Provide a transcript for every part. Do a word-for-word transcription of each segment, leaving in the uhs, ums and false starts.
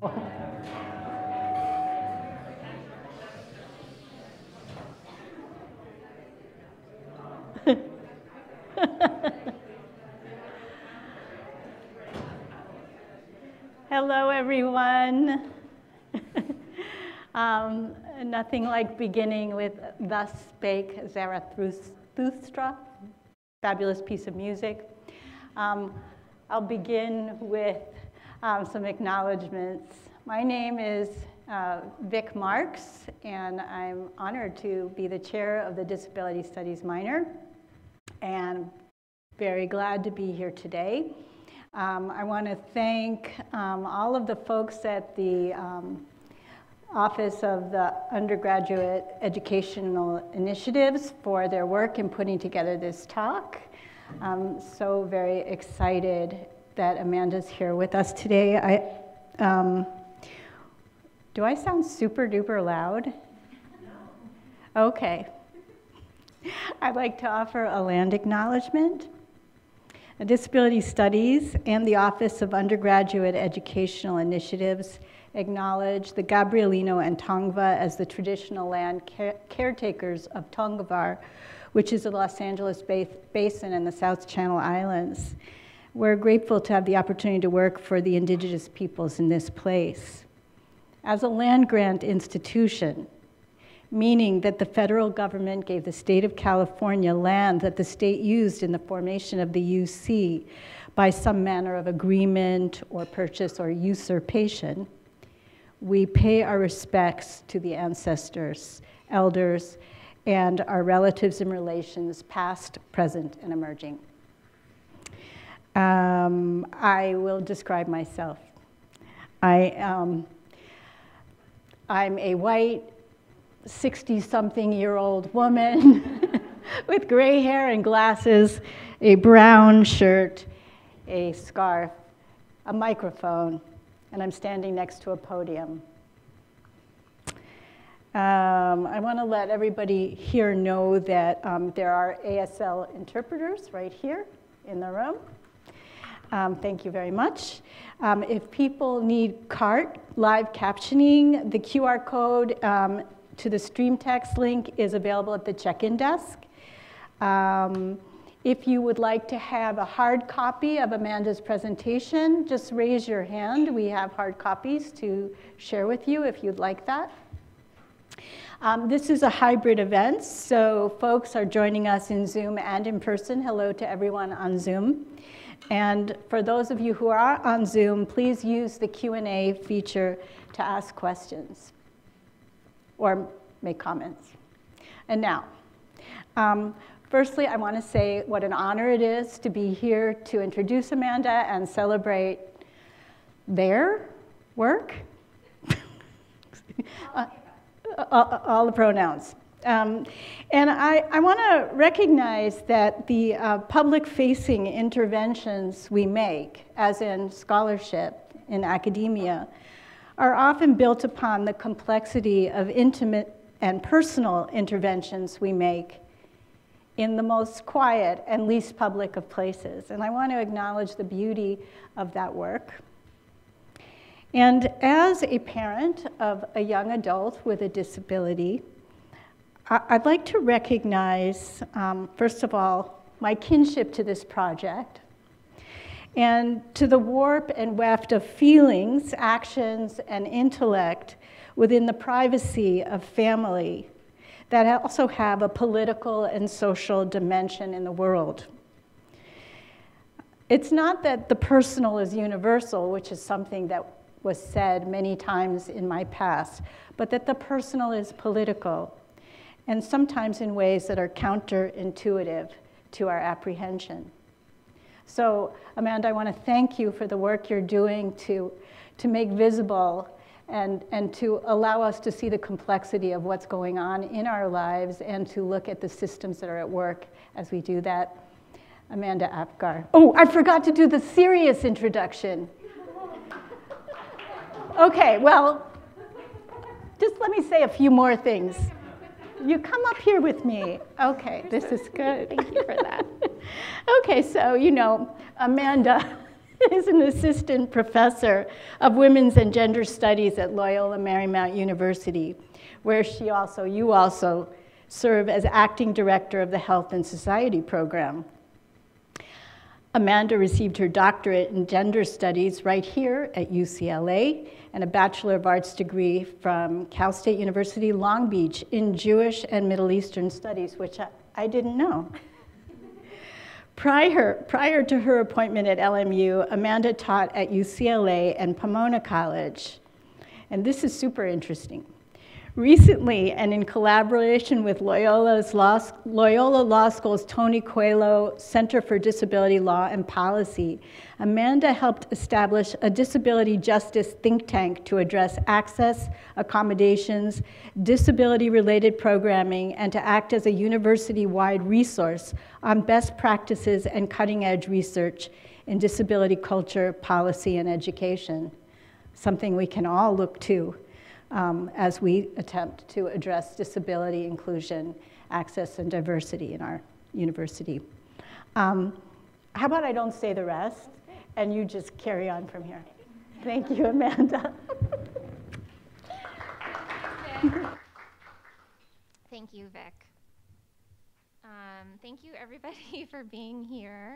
Hello, everyone. um, nothing like beginning with Thus Spake Zarathustra, fabulous piece of music. Um, I'll begin with um, some acknowledgments. My name is uh, Vic Marks, and I'm honored to be the chair of the Disability Studies minor, and very glad to be here today. Um, I want to thank um, all of the folks at the um, Office of the Undergraduate Educational Initiatives for their work in putting together this talk. I'm so very excited that Amanda's here with us today. I, um, do I sound super duper loud? No. Okay. I'd like to offer a land acknowledgement. Disability Studies and the Office of Undergraduate Educational Initiatives acknowledge the Gabrielino and Tongva as the traditional land care caretakers of Tongvar, which is the Los Angeles ba Basin and the South Channel Islands. We're grateful to have the opportunity to work for the indigenous peoples in this place. As a land grant institution, meaning that the federal government gave the state of California land that the state used in the formation of the U C by some manner of agreement or purchase or usurpation, we pay our respects to the ancestors, elders, and our relatives and relations, past, present, and emerging. Um, I will describe myself. I, um, I'm a white, sixty-something-year-old woman with gray hair and glasses, a brown shirt, a scarf, a microphone, and I'm standing next to a podium. Um, I want to let everybody here know that um, there are A S L interpreters right here in the room. Um, thank you very much. Um, if people need C A R T, live captioning, the Q R code um, to the stream text link is available at the check-in desk. Um, if you would like to have a hard copy of Amanda's presentation, just raise your hand. We have hard copies to share with you if you'd like that. Um, this is a hybrid event, so folks are joining us in Zoom and in person. Hello to everyone on Zoom. And for those of you who are on Zoom, please use the Q and A feature to ask questions or make comments. And now, um, firstly, I want to say what an honor it is to be here to introduce Amanda and celebrate their work. uh, all, all the pronouns. Um, and I, I want to recognize that the uh, public-facing interventions we make, as in scholarship, in academia, are often built upon the complexity of intimate and personal interventions we make in the most quiet and least public of places. And I want to acknowledge the beauty of that work. And as a parent of a young adult with a disability, I'd like to recognize, um, first of all, my kinship to this project, and to the warp and weft of feelings, actions, and intellect within the privacy of family that also have a political and social dimension in the world. It's not that the personal is universal, which is something that was said many times in my past, but that the personal is political, and sometimes in ways that are counterintuitive to our apprehension. So, Amanda, I want to thank you for the work you're doing to, to make visible and, and to allow us to see the complexity of what's going on in our lives and to look at the systems that are at work as we do that. Amanda Apgar. Oh, I forgot to do the serious introduction. Okay, well, just let me say a few more things. You come up here with me. Okay, this is good. Thank you for that. Okay, so, you know, Amanda is an assistant professor of women's and gender studies at Loyola Marymount University, where she also, you also, serve as acting director of the Health and Society program. Amanda received her doctorate in gender studies right here at U C L A and a Bachelor of Arts degree from Cal State University Long Beach in Jewish and Middle Eastern studies, which I, I didn't know. Prior, prior to her appointment at L M U, Amanda taught at U C L A and Pomona College. And this is super interesting. Recently, and in collaboration with Loyola's Law, Loyola Law School's Tony Coelho Center for Disability Law and Policy, Amanda helped establish a disability justice think tank to address access, accommodations, disability-related programming, and to act as a university-wide resource on best practices and cutting-edge research in disability culture, policy, and education, something we can all look to Um, as we attempt to address disability, inclusion, access, and diversity in our university. Um, how about I don't say the rest, and you just carry on from here. Thank you, Amanda. Thank you, Vic. Um, thank you, everybody, for being here.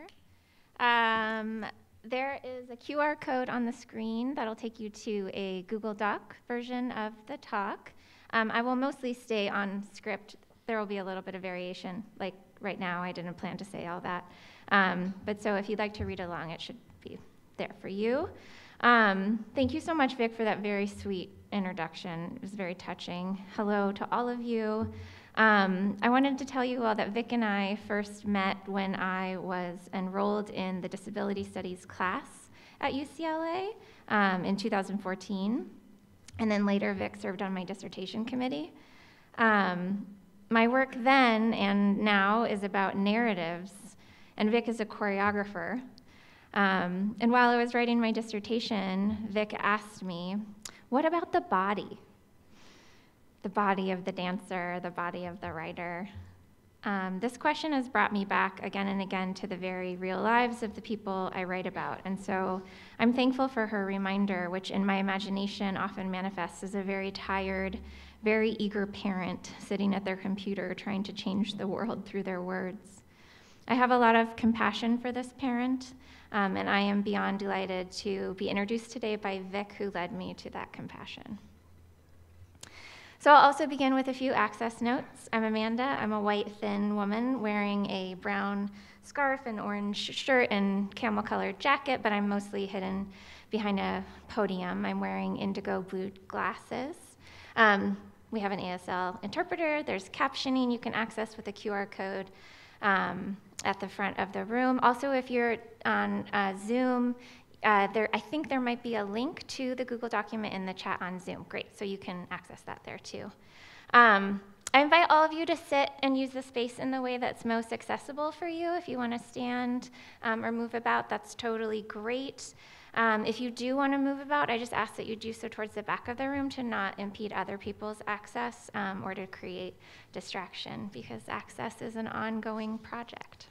Um, There is a Q R code on the screen that'll take you to a Google Doc version of the talk. Um, I will mostly stay on script. There will be a little bit of variation. Like right now, I didn't plan to say all that. Um, but so if you'd like to read along, it should be there for you. Um, thank you so much, Vic, for that very sweet introduction. It was very touching. Hello to all of you. Um, I wanted to tell you all that Vic and I first met when I was enrolled in the Disability Studies class at U C L A um, in two thousand fourteen. And then later, Vic served on my dissertation committee. Um, my work then and now is about narratives, and Vic is a choreographer. Um, and while I was writing my dissertation, Vic asked me, what about the body? The body of the dancer, the body of the writer. Um, this question has brought me back again and again to the very real lives of the people I write about. And so I'm thankful for her reminder, which in my imagination often manifests as a very tired, very eager parent sitting at their computer trying to change the world through their words. I have a lot of compassion for this parent, um, and I am beyond delighted to be introduced today by Vic, who led me to that compassion. So I'll also begin with a few access notes. I'm Amanda. I'm a white, thin woman wearing a brown scarf and orange shirt and camel-colored jacket, but I'm mostly hidden behind a podium. I'm wearing indigo blue glasses. Um, we have an A S L interpreter. There's captioning you can access with a Q R code um, at the front of the room. Also, if you're on uh, Zoom, Uh, there, I think there might be a link to the Google document in the chat on Zoom. Great, so you can access that there too. Um, I invite all of you to sit and use the space in the way that's most accessible for you. If you want to stand um, or move about, that's totally great. Um, if you do want to move about, I just ask that you do so towards the back of the room to not impede other people's access um, or to create distraction, because access is an ongoing project.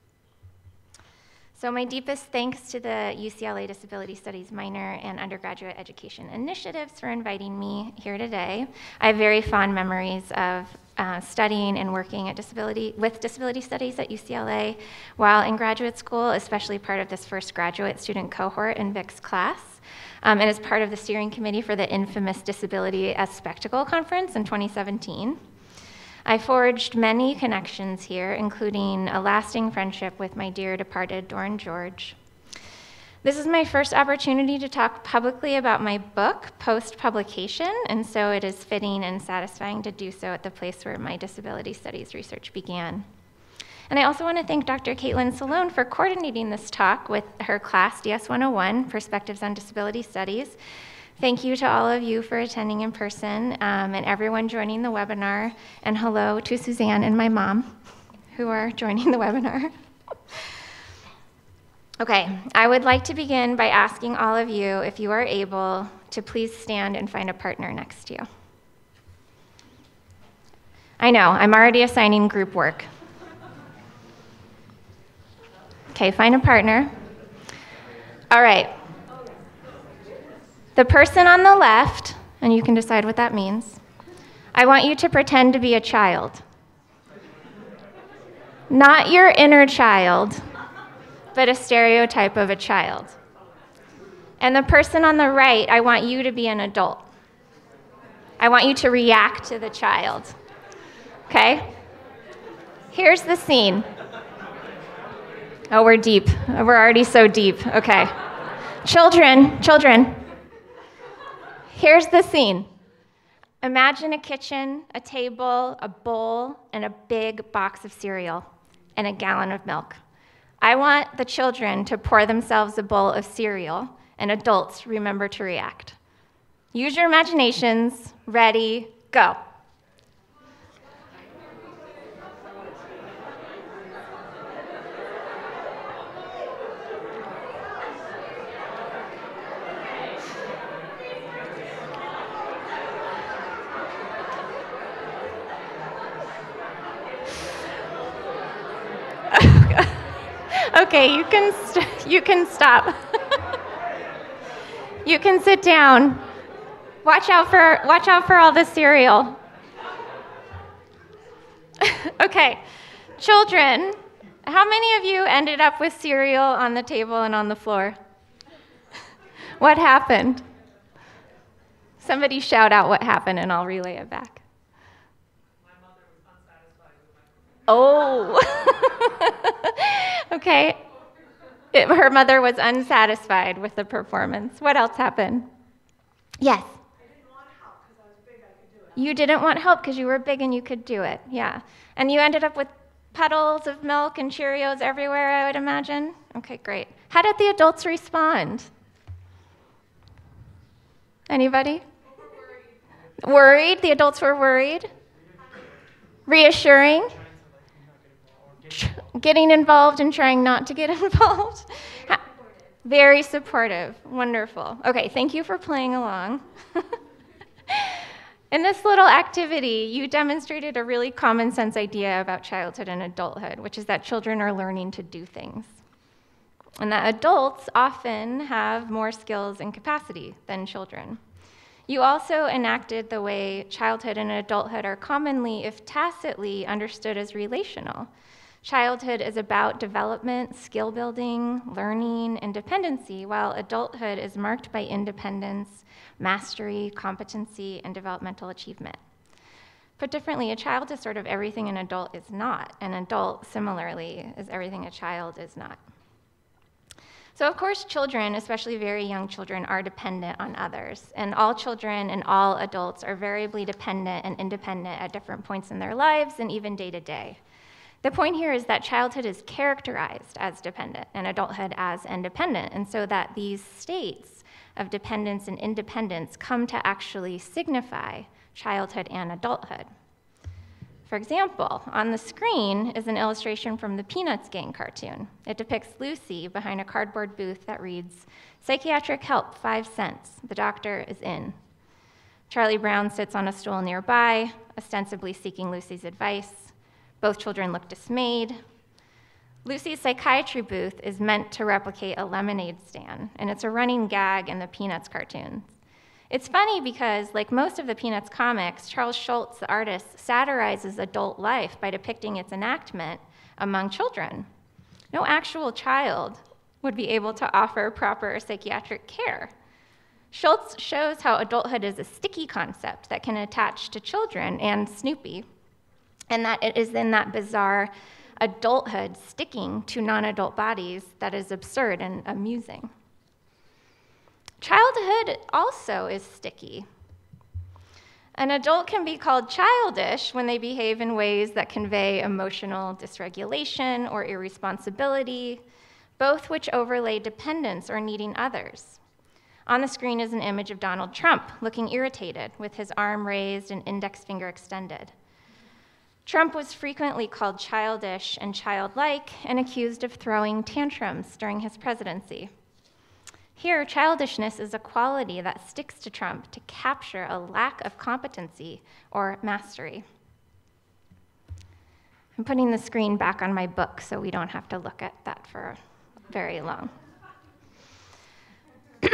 So my deepest thanks to the U C L A Disability Studies minor and undergraduate education initiatives for inviting me here today. I have very fond memories of uh, studying and working at disability with disability studies at U C L A while in graduate school, especially part of this first graduate student cohort in Vic's class, um, and as part of the steering committee for the infamous Disability as Spectacle conference in twenty seventeen. I forged many connections here, including a lasting friendship with my dear departed Doran George. This is my first opportunity to talk publicly about my book post-publication, and so it is fitting and satisfying to do so at the place where my disability studies research began. And I also want to thank Doctor Caitlin Salone for coordinating this talk with her class, D S one oh one, Perspectives on Disability Studies. Thank you to all of you for attending in person um, and everyone joining the webinar. And hello to Suzanne and my mom who are joining the webinar. Okay, I would like to begin by asking all of you if you are able to please stand and find a partner next to you. I know, I'm already assigning group work. Okay, find a partner. All right. The person on the left, and you can decide what that means, I want you to pretend to be a child. Not your inner child, but a stereotype of a child. And the person on the right, I want you to be an adult. I want you to react to the child. Okay? Here's the scene. Oh, we're deep. We're already so deep. Okay. Children, children. Here's the scene. Imagine a kitchen, a table, a bowl, and a big box of cereal, and a gallon of milk. I want the children to pour themselves a bowl of cereal, and adults remember to react. Use your imaginations. Ready, go. Okay, you can st- you can stop. You can sit down. Watch out for watch out for all the cereal. Okay, children, how many of you ended up with cereal on the table and on the floor? What happened? Somebody shout out what happened and I'll relay it back. My mother was unsatisfied with my Oh. Okay. It, her mother was unsatisfied with the performance. What else happened? Yes? I didn't want help because I was big, I could do it. You didn't want help because you were big and you could do it, yeah. And you ended up with puddles of milk and Cheerios everywhere, I would imagine? Okay, great. How did the adults respond? Anybody? Worried. Worried? The adults were worried? Reassuring? Getting involved and trying not to get involved? Very supportive. Wonderful. Okay, thank you for playing along. In this little activity, you demonstrated a really common sense idea about childhood and adulthood, which is that children are learning to do things, and that adults often have more skills and capacity than children. You also enacted the way childhood and adulthood are commonly, if tacitly, understood as relational. Childhood is about development, skill building, learning, and dependency, while adulthood is marked by independence, mastery, competency, and developmental achievement. Put differently, a child is sort of everything an adult is not. An adult, similarly, is everything a child is not. So of course, children, especially very young children, are dependent on others. And all children and all adults are variably dependent and independent at different points in their lives and even day to day. The point here is that childhood is characterized as dependent and adulthood as independent, and so that these states of dependence and independence come to actually signify childhood and adulthood. For example, on the screen is an illustration from the Peanuts gang cartoon. It depicts Lucy behind a cardboard booth that reads, "Psychiatric help, five cents. The doctor is in." Charlie Brown sits on a stool nearby, ostensibly seeking Lucy's advice. Both children look dismayed. Lucy's psychiatry booth is meant to replicate a lemonade stand, and it's a running gag in the Peanuts cartoons. It's funny because, like most of the Peanuts comics, Charles Schulz, the artist, satirizes adult life by depicting its enactment among children. No actual child would be able to offer proper psychiatric care. Schulz shows how adulthood is a sticky concept that can attach to children and Snoopy, and that it is in that bizarre adulthood sticking to non-adult bodies that is absurd and amusing. Childhood also is sticky. An adult can be called childish when they behave in ways that convey emotional dysregulation or irresponsibility, both which overlay dependence or needing others. On the screen is an image of Donald Trump looking irritated with his arm raised and index finger extended. Trump was frequently called childish and childlike and accused of throwing tantrums during his presidency. Here, childishness is a quality that sticks to Trump to capture a lack of competency or mastery. I'm putting the screen back on my book so we don't have to look at that for very long.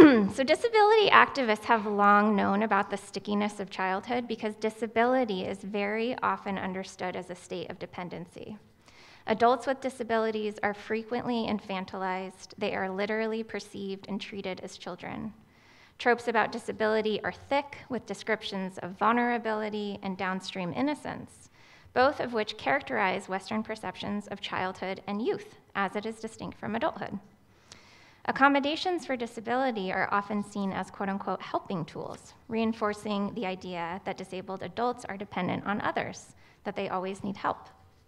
So disability activists have long known about the stickiness of childhood because disability is very often understood as a state of dependency. Adults with disabilities are frequently infantilized. They are literally perceived and treated as children. Tropes about disability are thick with descriptions of vulnerability and downstream innocence, both of which characterize Western perceptions of childhood and youth as it is distinct from adulthood. Accommodations for disability are often seen as quote-unquote helping tools, reinforcing the idea that disabled adults are dependent on others, that they always need help.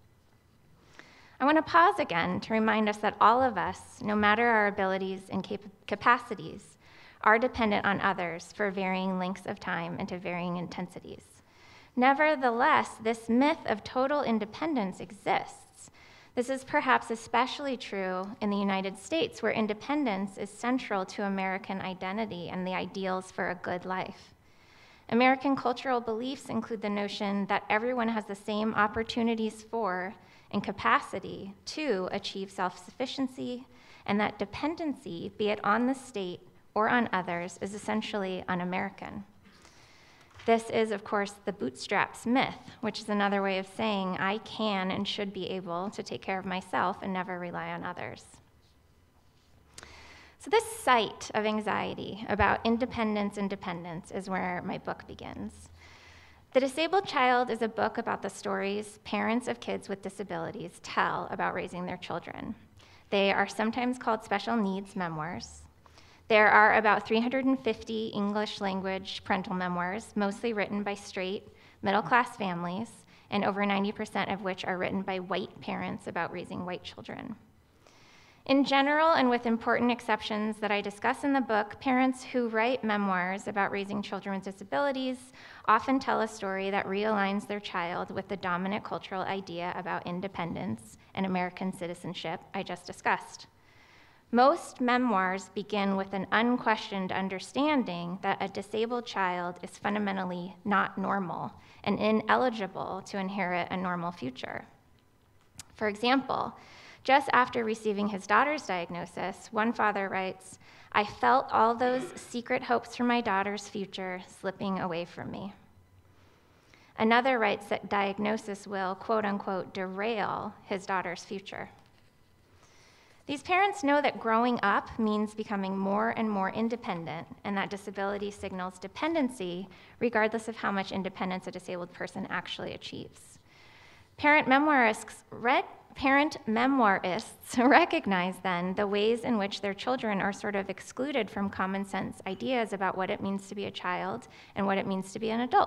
I want to pause again to remind us that all of us, no matter our abilities and cap- capacities, are dependent on others for varying lengths of time and to varying intensities. Nevertheless, this myth of total independence exists. This is perhaps especially true in the United States, where independence is central to American identity and the ideals for a good life. American cultural beliefs include the notion that everyone has the same opportunities for and capacity to achieve self-sufficiency, and that dependency, be it on the state or on others, is essentially un-American. This is, of course, the bootstraps myth, which is another way of saying I can and should be able to take care of myself and never rely on others. So this site of anxiety about independence and dependence is where my book begins. The Disabled Child is a book about the stories parents of kids with disabilities tell about raising their children. They are sometimes called special needs memoirs. There are about three hundred fifty English language parental memoirs, mostly written by straight, middle-class families, and over ninety percent of which are written by white parents about raising white children. In general, and with important exceptions that I discuss in the book, parents who write memoirs about raising children with disabilities often tell a story that realigns their child with the dominant cultural idea about independence and American citizenship I just discussed. Most memoirs begin with an unquestioned understanding that a disabled child is fundamentally not normal and ineligible to inherit a normal future. For example, just after receiving his daughter's diagnosis, one father writes, "I felt all those secret hopes for my daughter's future slipping away from me." Another writes that diagnosis will, quote unquote, derail his daughter's future. These parents know that growing up means becoming more and more independent, and that disability signals dependency regardless of how much independence a disabled person actually achieves. Parent memoirists, re- parent memoirists recognize then the ways in which their children are sort of excluded from common sense ideas about what it means to be a child and what it means to be an adult.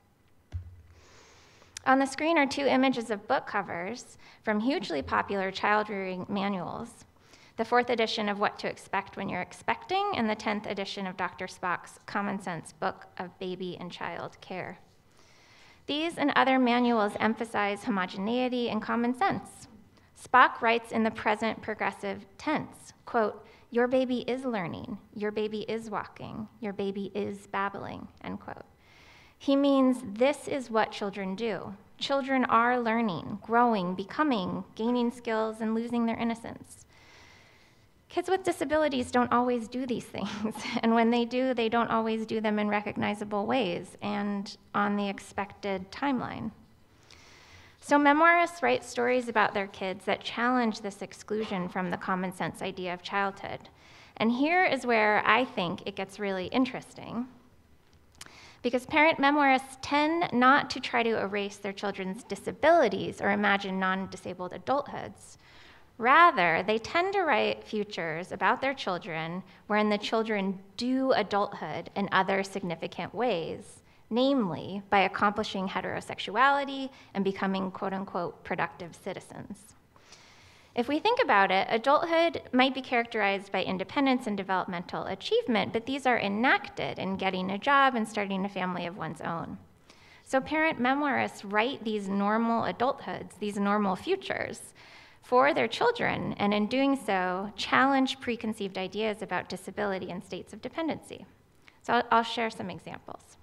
On the screen are two images of book covers from hugely popular child rearing manuals, the fourth edition of What to Expect When You're Expecting, and the tenth edition of Doctor Spock's Common Sense Book of Baby and Child Care. These and other manuals emphasize homogeneity and common sense. Spock writes in the present progressive tense, quote, "Your baby is learning, your baby is walking, your baby is babbling," end quote. He means this is what children do. Children are learning, growing, becoming, gaining skills, and losing their innocence. Kids with disabilities don't always do these things, and when they do, they don't always do them in recognizable ways and on the expected timeline. So memoirists write stories about their kids that challenge this exclusion from the common sense idea of childhood. And here is where I think it gets really interesting, because parent memoirists tend not to try to erase their children's disabilities or imagine non-disabled adulthoods. Rather, they tend to write futures about their children wherein the children do adulthood in other significant ways, namely by accomplishing heterosexuality and becoming quote-unquote productive citizens. If we think about it, adulthood might be characterized by independence and developmental achievement, but these are enacted in getting a job and starting a family of one's own. So parent memoirists write these normal adulthoods, these normal futures, for their children, and in doing so, challenge preconceived ideas about disability and states of dependency. So I'll, I'll share some examples.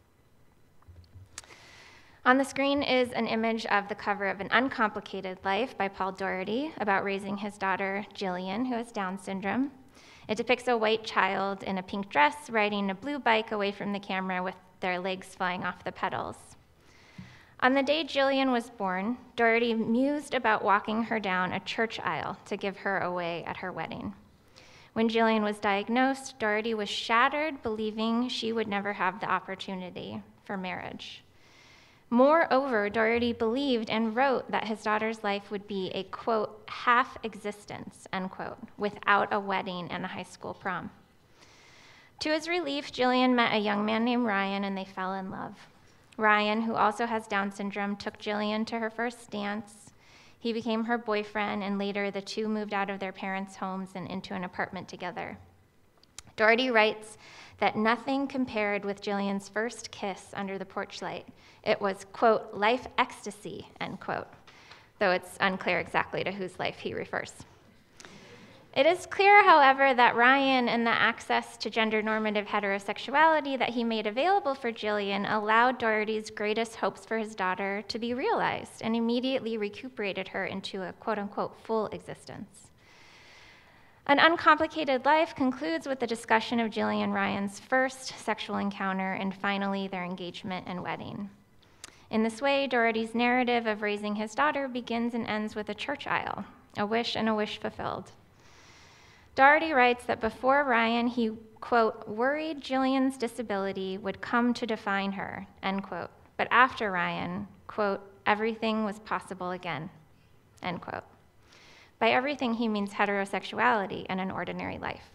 On the screen is an image of the cover of An Uncomplicated Life by Paul Doherty about raising his daughter, Jillian, who has Down syndrome. It depicts a white child in a pink dress riding a blue bike away from the camera with their legs flying off the pedals. On the day Jillian was born, Doherty mused about walking her down a church aisle to give her away at her wedding. When Jillian was diagnosed, Doherty was shattered, believing she would never have the opportunity for marriage. Moreover, Doherty believed and wrote that his daughter's life would be a, quote, half existence, end quote, without a wedding and a high school prom. To his relief, Jillian met a young man named Ryan, and they fell in love. Ryan, who also has Down syndrome, took Jillian to her first dance. He became her boyfriend, and later the two moved out of their parents' homes and into an apartment together. Doherty writes that nothing compared with Jillian's first kiss under the porch light. It was, quote, life ecstasy, end quote, though it's unclear exactly to whose life he refers. It is clear, however, that Ryan and the access to gender-normative heterosexuality that he made available for Jillian allowed Doherty's greatest hopes for his daughter to be realized and immediately recuperated her into a quote-unquote full existence. An Uncomplicated Life concludes with the discussion of Jillian and Ryan's first sexual encounter and finally their engagement and wedding. In this way, Doherty's narrative of raising his daughter begins and ends with a church aisle, a wish and a wish fulfilled. Doherty writes that before Ryan, he, quote, worried Jillian's disability would come to define her, end quote. But after Ryan, quote, everything was possible again, end quote. By everything, he means heterosexuality and an ordinary life.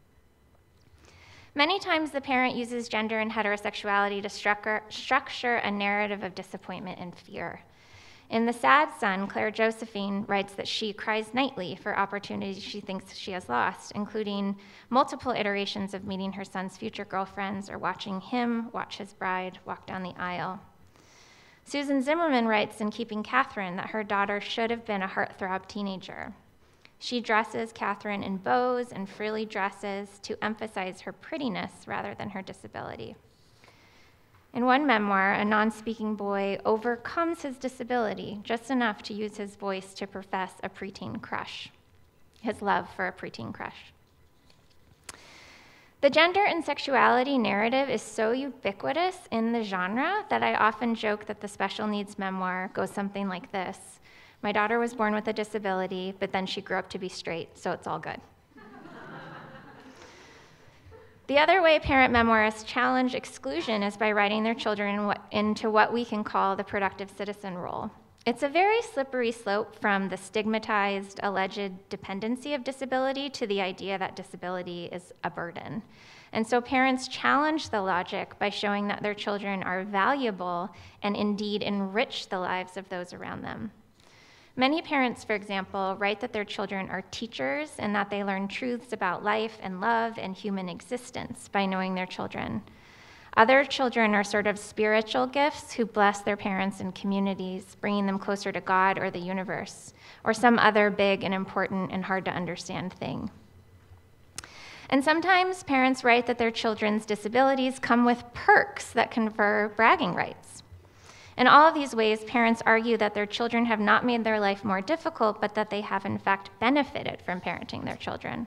Many times the parent uses gender and heterosexuality to structure, structure a narrative of disappointment and fear. In The Sad Son, Claire Josephine writes that she cries nightly for opportunities she thinks she has lost, including multiple iterations of meeting her son's future girlfriends or watching him watch his bride walk down the aisle. Susan Zimmerman writes in Keeping Catherine that her daughter should have been a heartthrob teenager. She dresses Catherine in bows and frilly dresses to emphasize her prettiness rather than her disability. In one memoir, a non-speaking boy overcomes his disability just enough to use his voice to profess a preteen crush, his love for a preteen crush. The gender and sexuality narrative is so ubiquitous in the genre that I often joke that the special needs memoir goes something like this. My daughter was born with a disability, but then she grew up to be straight, so it's all good. The other way parent memoirists challenge exclusion is by writing their children in what, into what we can call the productive citizen role. It's a very slippery slope from the stigmatized, alleged dependency of disability to the idea that disability is a burden. And so parents challenge the logic by showing that their children are valuable and indeed enrich the lives of those around them. Many parents, for example, write that their children are teachers and that they learn truths about life and love and human existence by knowing their children. Other children are sort of spiritual gifts who bless their parents and communities, bringing them closer to God or the universe, or some other big and important and hard to understand thing. And sometimes parents write that their children's disabilities come with perks that confer bragging rights. In all of these ways, parents argue that their children have not made their life more difficult, but that they have in fact benefited from parenting their children.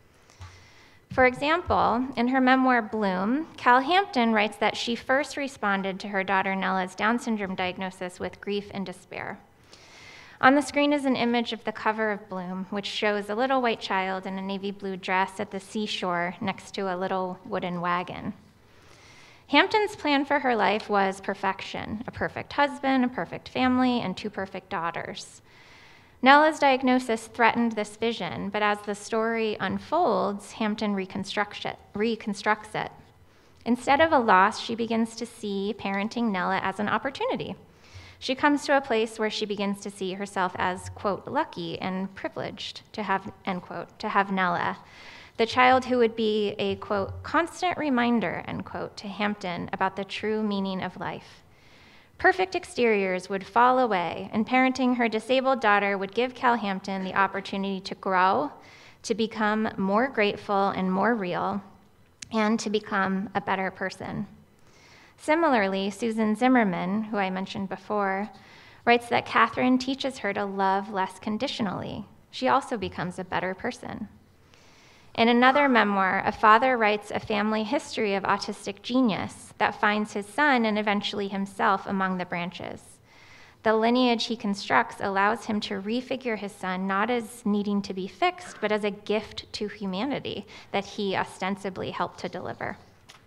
For example, in her memoir, Bloom, Cal Hampton writes that she first responded to her daughter Nella's Down syndrome diagnosis with grief and despair. On the screen is an image of the cover of Bloom, which shows a little white child in a navy blue dress at the seashore next to a little wooden wagon. Hampton's plan for her life was perfection, a perfect husband, a perfect family, and two perfect daughters. Nella's diagnosis threatened this vision, but as the story unfolds, Hampton reconstructs it. reconstructs it. Instead of a loss, she begins to see parenting Nella as an opportunity. She comes to a place where she begins to see herself as, quote, lucky and privileged to have, end quote, to have Nella, the child who would be a, quote, constant reminder, end quote, to Hampton about the true meaning of life. Perfect exteriors would fall away, and parenting her disabled daughter would give Cal Hampton the opportunity to grow, to become more grateful and more real, and to become a better person. Similarly, Susan Zimmerman, who I mentioned before, writes that Catherine teaches her to love less conditionally. She also becomes a better person. In another memoir, a father writes a family history of autistic genius that finds his son and eventually himself among the branches. The lineage he constructs allows him to refigure his son not as needing to be fixed, but as a gift to humanity that he ostensibly helped to deliver.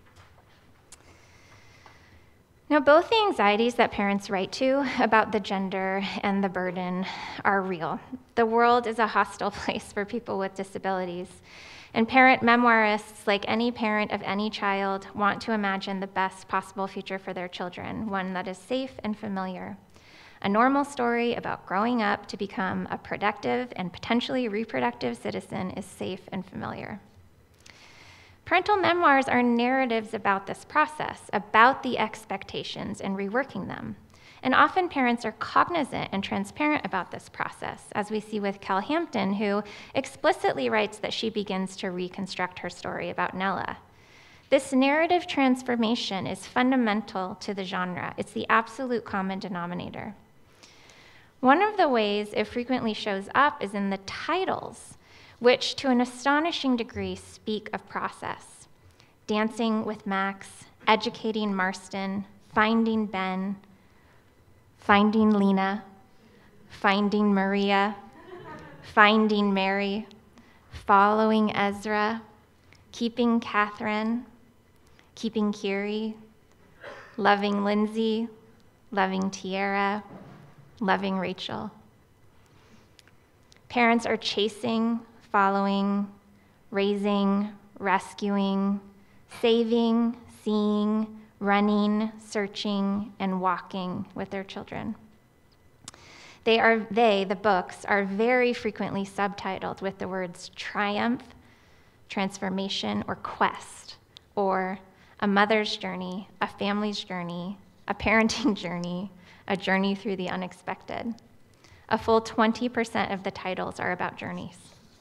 Now, both the anxieties that parents write to about the gender and the burden are real. The world is a hostile place for people with disabilities, and parent memoirists, like any parent of any child, want to imagine the best possible future for their children, one that is safe and familiar. A normal story about growing up to become a productive and potentially reproductive citizen is safe and familiar. Parental memoirs are narratives about this process, about the expectations and reworking them. And often parents are cognizant and transparent about this process, as we see with Kel Hampton, who explicitly writes that she begins to reconstruct her story about Nella. This narrative transformation is fundamental to the genre. It's the absolute common denominator. One of the ways it frequently shows up is in the titles, which to an astonishing degree speak of process. Dancing with Max, Educating Marston, Finding Ben, Finding Lena, Finding Maria, Finding Mary, Following Ezra, Keeping Catherine, Keeping Kiri, Loving Lindsay, Loving Tiara, Loving Rachel. Parents are chasing, following, raising, rescuing, saving, seeing, running, searching, and walking with their children. They, are, they, the books, are very frequently subtitled with the words triumph, transformation, or quest, or a mother's journey, a family's journey, a parenting journey, a journey through the unexpected. A full twenty percent of the titles are about journeys.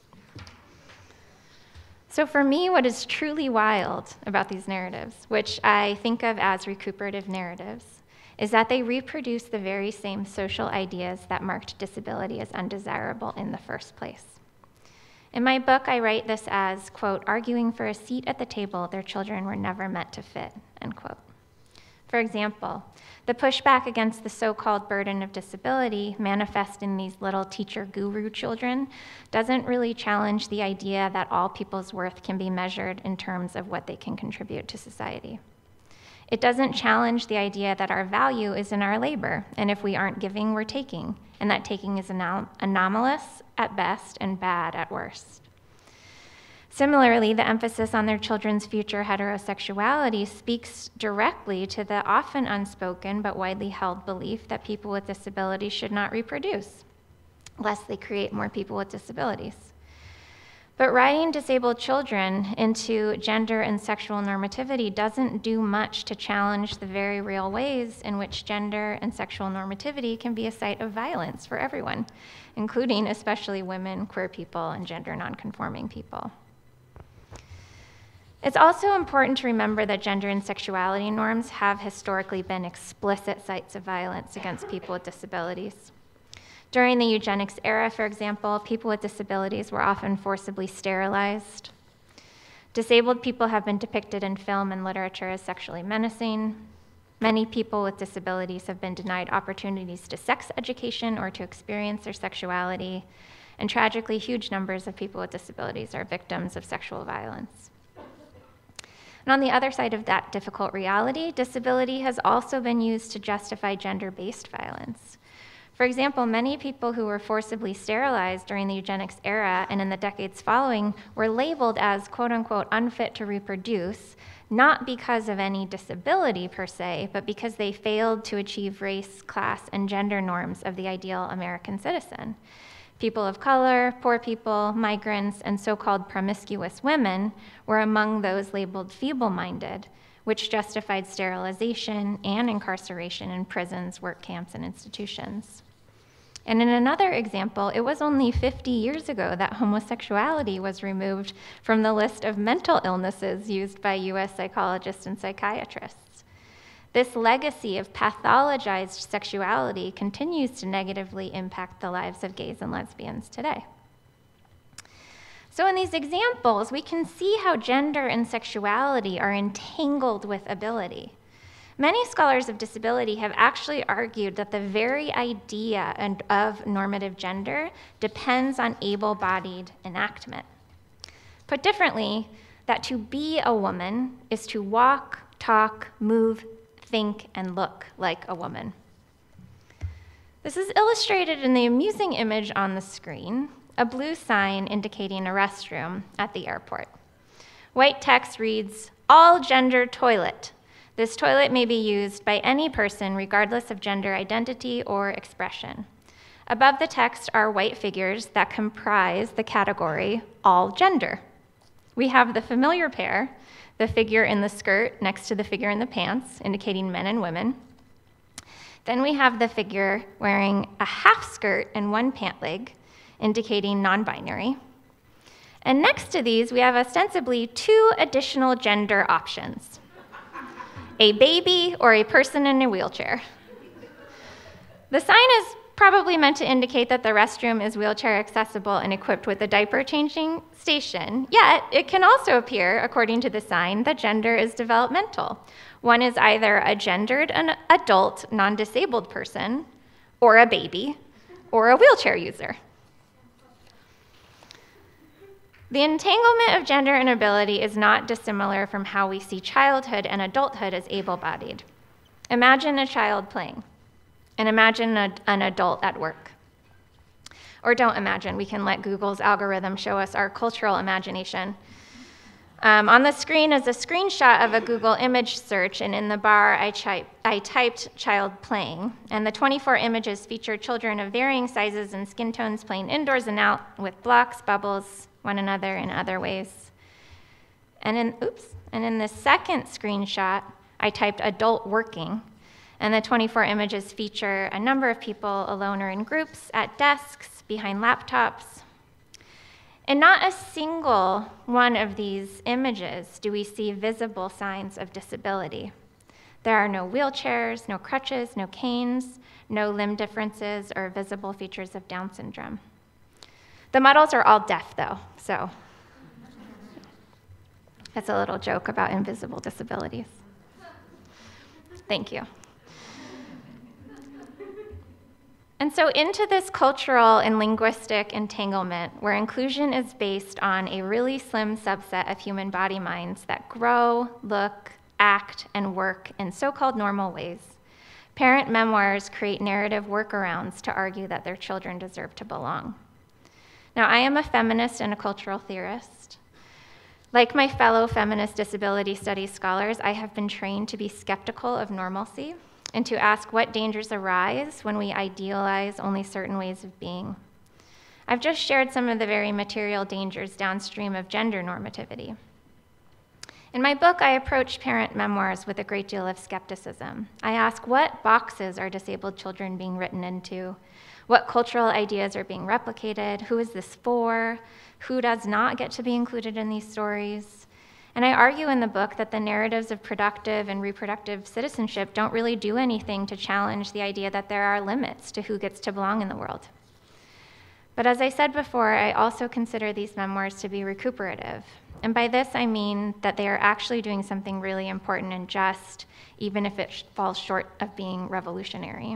So for me, what is truly wild about these narratives, which I think of as recuperative narratives, is that they reproduce the very same social ideas that marked disability as undesirable in the first place. In my book, I write this as, quote, arguing for a seat at the table their children were never meant to fit, end quote. For example, the pushback against the so-called burden of disability manifest in these little teacher guru children doesn't really challenge the idea that all people's worth can be measured in terms of what they can contribute to society. It doesn't challenge the idea that our value is in our labor, and if we aren't giving, we're taking, and that taking is anom- anomalous at best and bad at worst. Similarly, the emphasis on their children's future heterosexuality speaks directly to the often unspoken but widely held belief that people with disabilities should not reproduce, lest they create more people with disabilities. But writing disabled children into gender and sexual normativity doesn't do much to challenge the very real ways in which gender and sexual normativity can be a site of violence for everyone, including especially women, queer people, and gender nonconforming people. It's also important to remember that gender and sexuality norms have historically been explicit sites of violence against people with disabilities. During the eugenics era, for example, people with disabilities were often forcibly sterilized. Disabled people have been depicted in film and literature as sexually menacing. Many people with disabilities have been denied opportunities to sex education or to experience their sexuality. And tragically, huge numbers of people with disabilities are victims of sexual violence. And on the other side of that difficult reality, disability has also been used to justify gender-based violence. For example, many people who were forcibly sterilized during the eugenics era and in the decades following were labeled as quote-unquote unfit to reproduce, not because of any disability per se, but because they failed to achieve race, class, and gender norms of the ideal American citizen. People of color, poor people, migrants, and so-called promiscuous women were among those labeled feeble-minded, which justified sterilization and incarceration in prisons, work camps, and institutions. And in another example, it was only fifty years ago that homosexuality was removed from the list of mental illnesses used by U S psychologists and psychiatrists. This legacy of pathologized sexuality continues to negatively impact the lives of gays and lesbians today. So in these examples, we can see how gender and sexuality are entangled with ability. Many scholars of disability have actually argued that the very idea of normative gender depends on able-bodied enactment. Put differently, that to be a woman is to walk, talk, move, think, and look like a woman. This is illustrated in the amusing image on the screen, a blue sign indicating a restroom at the airport. White text reads, "All gender toilet." This toilet may be used by any person regardless of gender identity or expression. Above the text are white figures that comprise the category all gender. We have the familiar pair, the figure in the skirt next to the figure in the pants, indicating men and women. Then we have the figure wearing a half skirt and one pant leg, indicating non-binary. And next to these, we have ostensibly two additional gender options: a baby or a person in a wheelchair. The sign is probably meant to indicate that the restroom is wheelchair accessible and equipped with a diaper changing station, yet it can also appear, according to the sign, that gender is developmental. One is either a gendered an adult non-disabled person, or a baby, or a wheelchair user. The entanglement of gender and ability is not dissimilar from how we see childhood and adulthood as able-bodied. Imagine a child playing, and imagine a, an adult at work. Or don't imagine, we can let Google's algorithm show us our cultural imagination. Um, on the screen is a screenshot of a Google image search, and in the bar I, chi- I typed child playing, and the twenty-four images feature children of varying sizes and skin tones playing indoors and out with blocks, bubbles, one another in other ways. And in, oops, and in the second screenshot, I typed adult working, and the twenty-four images feature a number of people alone or in groups, at desks, behind laptops. And not a single one of these images do we see visible signs of disability. There are no wheelchairs, no crutches, no canes, no limb differences or visible features of Down syndrome. The models are all deaf, though, so that's a little joke about invisible disabilities. Thank you. And so into this cultural and linguistic entanglement, where inclusion is based on a really slim subset of human body minds that grow, look, act, and work in so-called normal ways, parent memoirs create narrative workarounds to argue that their children deserve to belong. Now, I am a feminist and a cultural theorist. Like my fellow feminist disability studies scholars, I have been trained to be skeptical of normalcy and to ask what dangers arise when we idealize only certain ways of being. I've just shared some of the very material dangers downstream of gender normativity. In my book, I approach parent memoirs with a great deal of skepticism. I ask, what boxes are disabled children being written into? What cultural ideas are being replicated? Who is this for? Who does not get to be included in these stories? And I argue in the book that the narratives of productive and reproductive citizenship don't really do anything to challenge the idea that there are limits to who gets to belong in the world. But as I said before, I also consider these memoirs to be recuperative. And by this, I mean that they are actually doing something really important and just, even if it falls short of being revolutionary.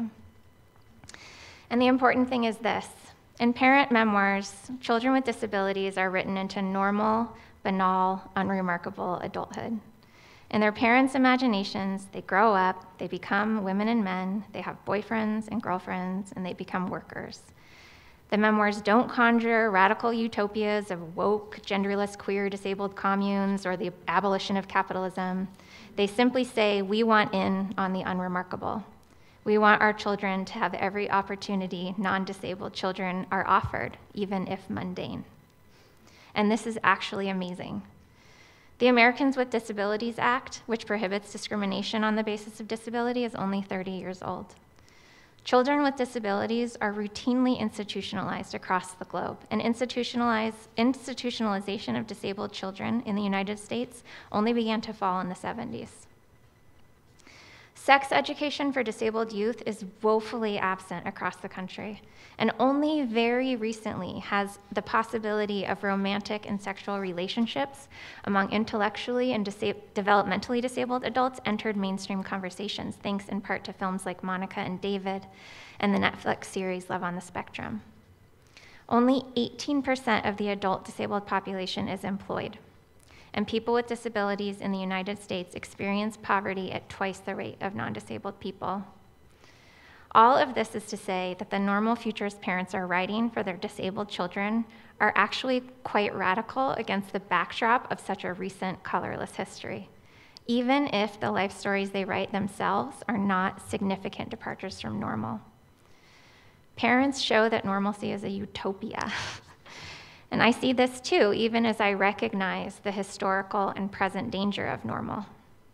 And the important thing is this. In parent memoirs, children with disabilities are written into normal, banal, unremarkable adulthood. In their parents' imaginations, they grow up, they become women and men, they have boyfriends and girlfriends, and they become workers. The memoirs don't conjure radical utopias of woke, genderless, queer, disabled communes or the abolition of capitalism. They simply say, we want in on the unremarkable. We want our children to have every opportunity non-disabled children are offered, even if mundane. And this is actually amazing. The Americans with Disabilities Act, which prohibits discrimination on the basis of disability, is only thirty years old. Children with disabilities are routinely institutionalized across the globe, and institutionalize, institutionalization of disabled children in the United States only began to fall in the seventies. Sex education for disabled youth is woefully absent across the country, and only very recently has the possibility of romantic and sexual relationships among intellectually and disa- developmentally disabled adults entered mainstream conversations, thanks in part to films like Monica and David and the Netflix series Love on the Spectrum. Only eighteen percent of the adult disabled population is employed, and people with disabilities in the United States experience poverty at twice the rate of non-disabled people. All of this is to say that the normal futures parents are writing for their disabled children are actually quite radical against the backdrop of such a recent colorless history, even if the life stories they write themselves are not significant departures from normal. Parents show that normalcy is a utopia. And I see this too, even as I recognize the historical and present danger of normal.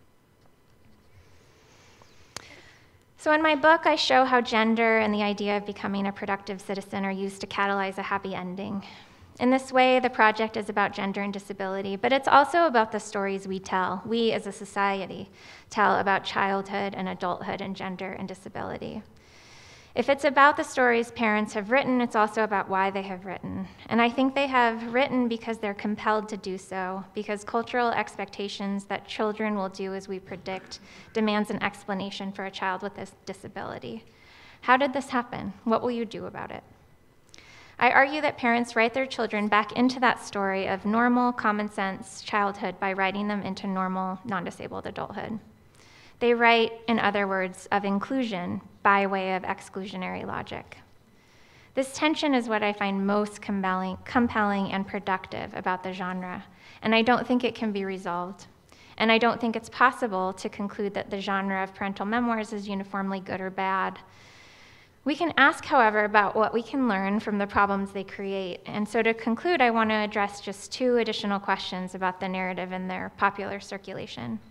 So in my book, I show how gender and the idea of becoming a productive citizen are used to catalyze a happy ending. In this way, the project is about gender and disability, but it's also about the stories we tell, we as a society tell about childhood and adulthood and gender and disability. If it's about the stories parents have written, it's also about why they have written. And I think they have written because they're compelled to do so, because cultural expectations that children will do as we predict demands an explanation for a child with this disability. How did this happen? What will you do about it? I argue that parents write their children back into that story of normal, common sense childhood by writing them into normal, non-disabled adulthood. They write, in other words, of inclusion by way of exclusionary logic. This tension is what I find most compelling, compelling and productive about the genre, and I don't think it can be resolved. And I don't think it's possible to conclude that the genre of parental memoirs is uniformly good or bad. We can ask, however, about what we can learn from the problems they create. And so to conclude, I want to address just two additional questions about the narrative and their popular circulation.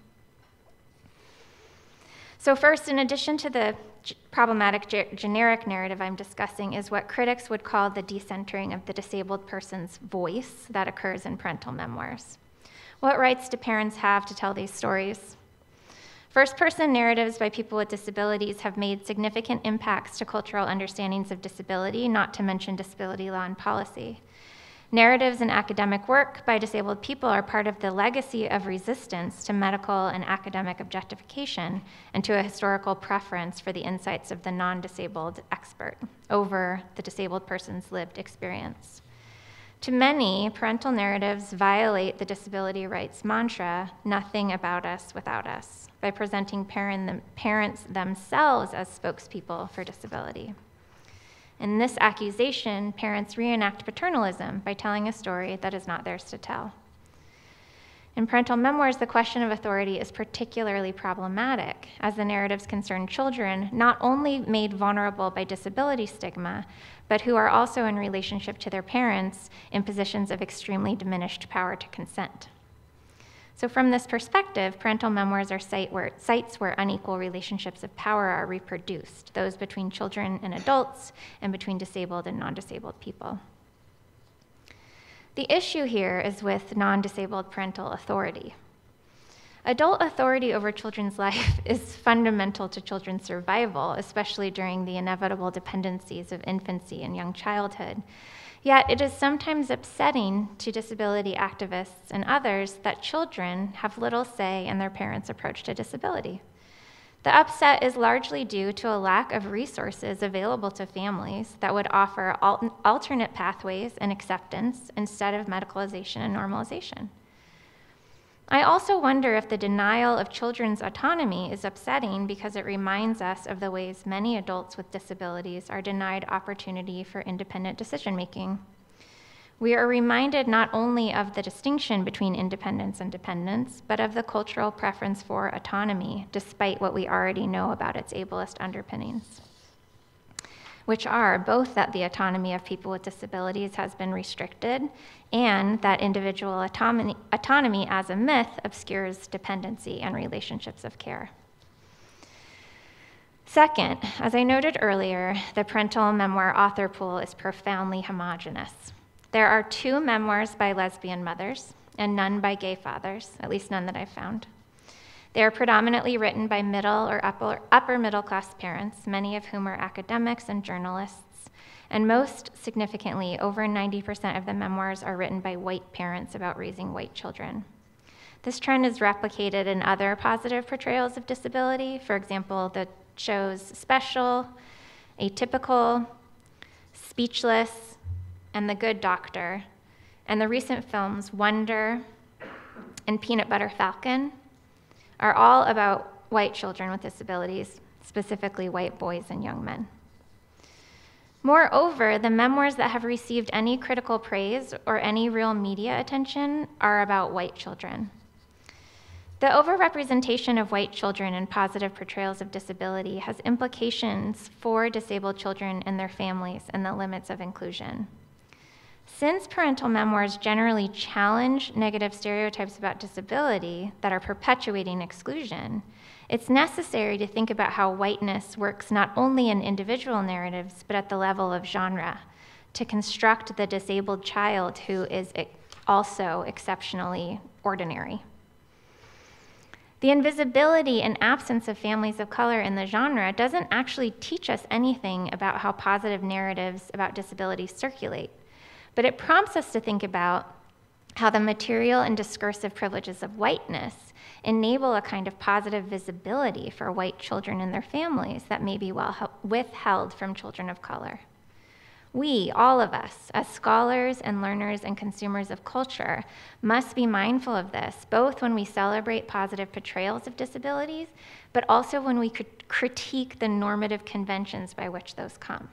So first, in addition to the g- problematic ge- generic narrative I'm discussing, is what critics would call the decentering of the disabled person's voice that occurs in parental memoirs. What rights do parents have to tell these stories? First-person narratives by people with disabilities have made significant impacts to cultural understandings of disability, not to mention disability law and policy. Narratives in academic work by disabled people are part of the legacy of resistance to medical and academic objectification and to a historical preference for the insights of the non-disabled expert over the disabled person's lived experience. To many, parental narratives violate the disability rights mantra, nothing about us without us, by presenting parent, parents themselves as spokespeople for disability. In this accusation, parents reenact paternalism by telling a story that is not theirs to tell. In parental memoirs, the question of authority is particularly problematic, as the narratives concern children not only made vulnerable by disability stigma, but who are also in relationship to their parents in positions of extremely diminished power to consent. So from this perspective, parental memoirs are site where, sites where unequal relationships of power are reproduced, those between children and adults and between disabled and non-disabled people. The issue here is with non-disabled parental authority. Adult authority over children's life is fundamental to children's survival, especially during the inevitable dependencies of infancy and young childhood. Yet it is sometimes upsetting to disability activists and others that children have little say in their parents' approach to disability. The upset is largely due to a lack of resources available to families that would offer al- alternate pathways and acceptance instead of medicalization and normalization. I also wonder if the denial of children's autonomy is upsetting because it reminds us of the ways many adults with disabilities are denied opportunity for independent decision-making. We are reminded not only of the distinction between independence and dependence, but of the cultural preference for autonomy, despite what we already know about its ableist underpinnings, which are both that the autonomy of people with disabilities has been restricted and that individual autonomy, autonomy as a myth obscures dependency and relationships of care. Second, as I noted earlier, the parental memoir author pool is profoundly homogeneous. There are two memoirs by lesbian mothers and none by gay fathers, at least none that I've found. They are predominantly written by middle or upper, upper middle class parents, many of whom are academics and journalists. And most significantly, over ninety percent of the memoirs are written by white parents about raising white children. This trend is replicated in other positive portrayals of disability. For example, the shows Special, Atypical, Speechless, and The Good Doctor, and the recent films Wonder and Peanut Butter Falcon are all about white children with disabilities, specifically white boys and young men. Moreover, the memoirs that have received any critical praise or any real media attention are about white children. The overrepresentation of white children in positive portrayals of disability has implications for disabled children and their families and the limits of inclusion. Since parental memoirs generally challenge negative stereotypes about disability that are perpetuating exclusion, it's necessary to think about how whiteness works not only in individual narratives, but at the level of genre, to construct the disabled child who is also exceptionally ordinary. The invisibility and absence of families of color in the genre doesn't actually teach us anything about how positive narratives about disability circulate, but it prompts us to think about how the material and discursive privileges of whiteness enable a kind of positive visibility for white children and their families that may be well withheld from children of color. We, all of us, as scholars and learners and consumers of culture, must be mindful of this, both when we celebrate positive portrayals of disabilities, but also when we critique the normative conventions by which those come.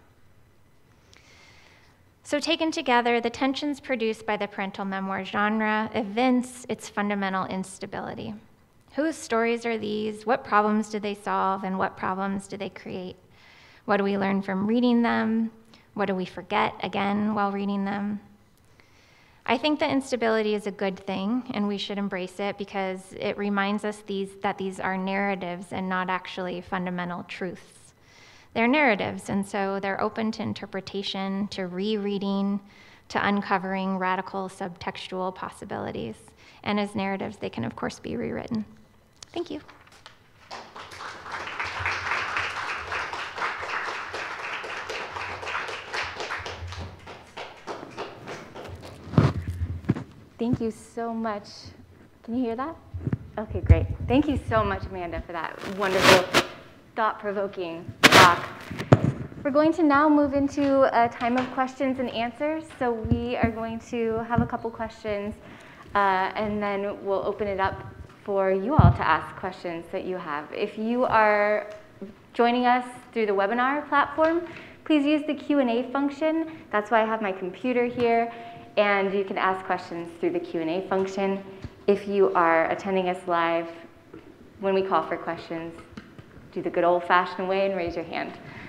So taken together, the tensions produced by the parental memoir genre evince its fundamental instability. Whose stories are these? What problems do they solve, and what problems do they create? What do we learn from reading them? What do we forget, again, while reading them? I think that instability is a good thing, and we should embrace it because it reminds us these, that these are narratives and not actually fundamental truths. They're narratives, and so they're open to interpretation, to rereading, to uncovering radical subtextual possibilities. And as narratives, they can, of course, be rewritten. Thank you. Thank you so much. Can you hear that? Okay, great. Thank you so much, Amanda, for that wonderful, thought-provoking talk. We're going to now move into a time of questions and answers. So we are going to have a couple questions, uh, and then we'll open it up for you all to ask questions that you have. If you are joining us through the webinar platform, please use the Q and A function. That's why I have my computer here. And you can ask questions through the Q and A function. If you are attending us live, when we call for questions, do the good old-fashioned way and raise your hand.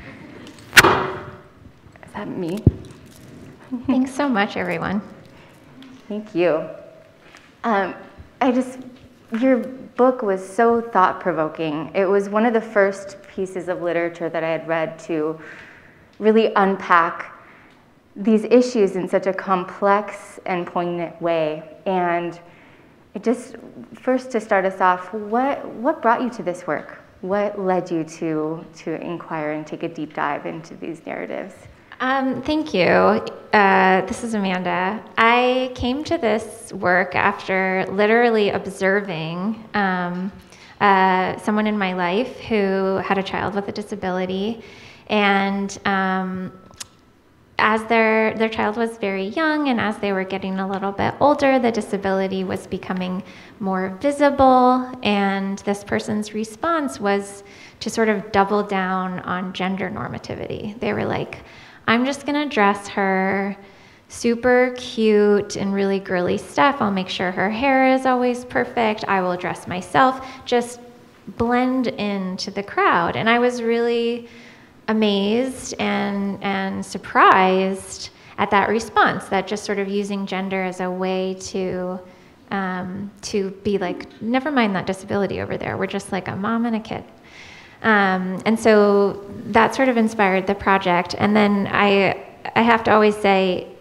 Is that me? Thanks so much, everyone. Thank you. Um, I just, your book was so thought-provoking. It was one of the first pieces of literature that I had read to really unpack these issues in such a complex and poignant way. And it just, first to start us off, what, what brought you to this work? What led you to, to inquire and take a deep dive into these narratives? Um, thank you. Uh, this is Amanda. I came to this work after literally observing um, uh, someone in my life who had a child with a disability. And um, as their, their child was very young, and as they were getting a little bit older, the disability was becoming more visible, and this person's response was to sort of double down on gender normativity. They were like, I'm just gonna dress her super cute and really girly stuff. I'll make sure her hair is always perfect. I will dress myself, just blend into the crowd. And I was really amazed and, and surprised at that response, that just sort of using gender as a way to, um, to be like, never mind that disability over there. We're just like a mom and a kid. Um, and so that sort of inspired the project. And then I, I have to always say,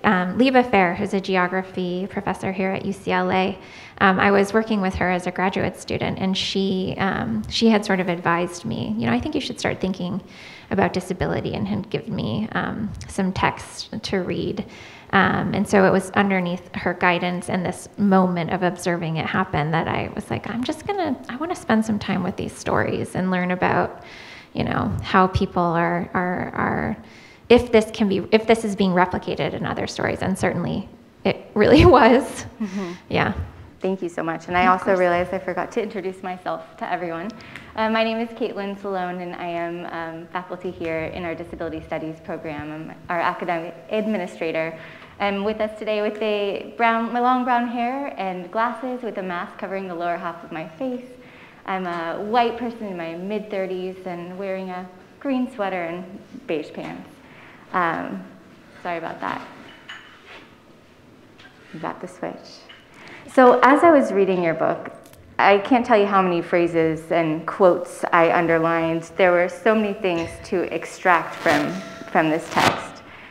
um, Liba Fair, who's a geography professor here at U C L A, um, I was working with her as a graduate student, and she um, she had sort of advised me, you know, I think you should start thinking about disability, and had given me um, some text to read. Um, and so it was underneath her guidance and this moment of observing it happen that I was like, I'm just gonna, I want to spend some time with these stories and learn about, you know, how people are, are, are, if this can be, if this is being replicated in other stories. And certainly it really was. Mm-hmm. Yeah. Thank you so much. And I also realized I forgot to introduce myself to everyone. Uh, my name is Caitlin Salone, and I am um, faculty here in our Disability Studies program. I'm our academic administrator. I'm with us today with a brown, my long brown hair and glasses with a mask covering the lower half of my face. I'm a white person in my mid thirties and wearing a green sweater and beige pants. Um, sorry about that. You got the switch. So as I was reading your book, I can't tell you how many phrases and quotes I underlined. There were so many things to extract from, from this text.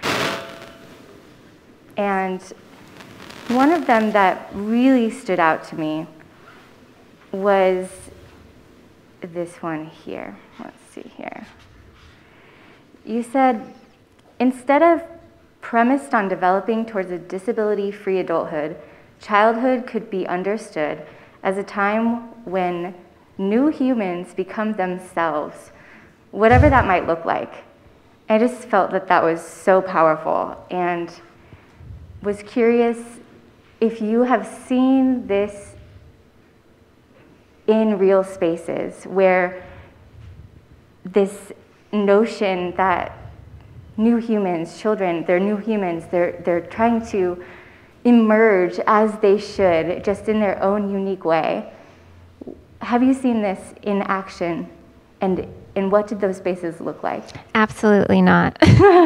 And one of them that really stood out to me was this one here. Let's see here. You said, instead of premised on developing towards a disability-free adulthood, childhood could be understood as a time when new humans become themselves, whatever that might look like. I just felt that that was so powerful, and was curious if you have seen this in real spaces where this notion that new humans, children, they're new humans, they're, they're trying to emerge as they should, just in their own unique way. Have you seen this in action, and, and what did those spaces look like? Absolutely not.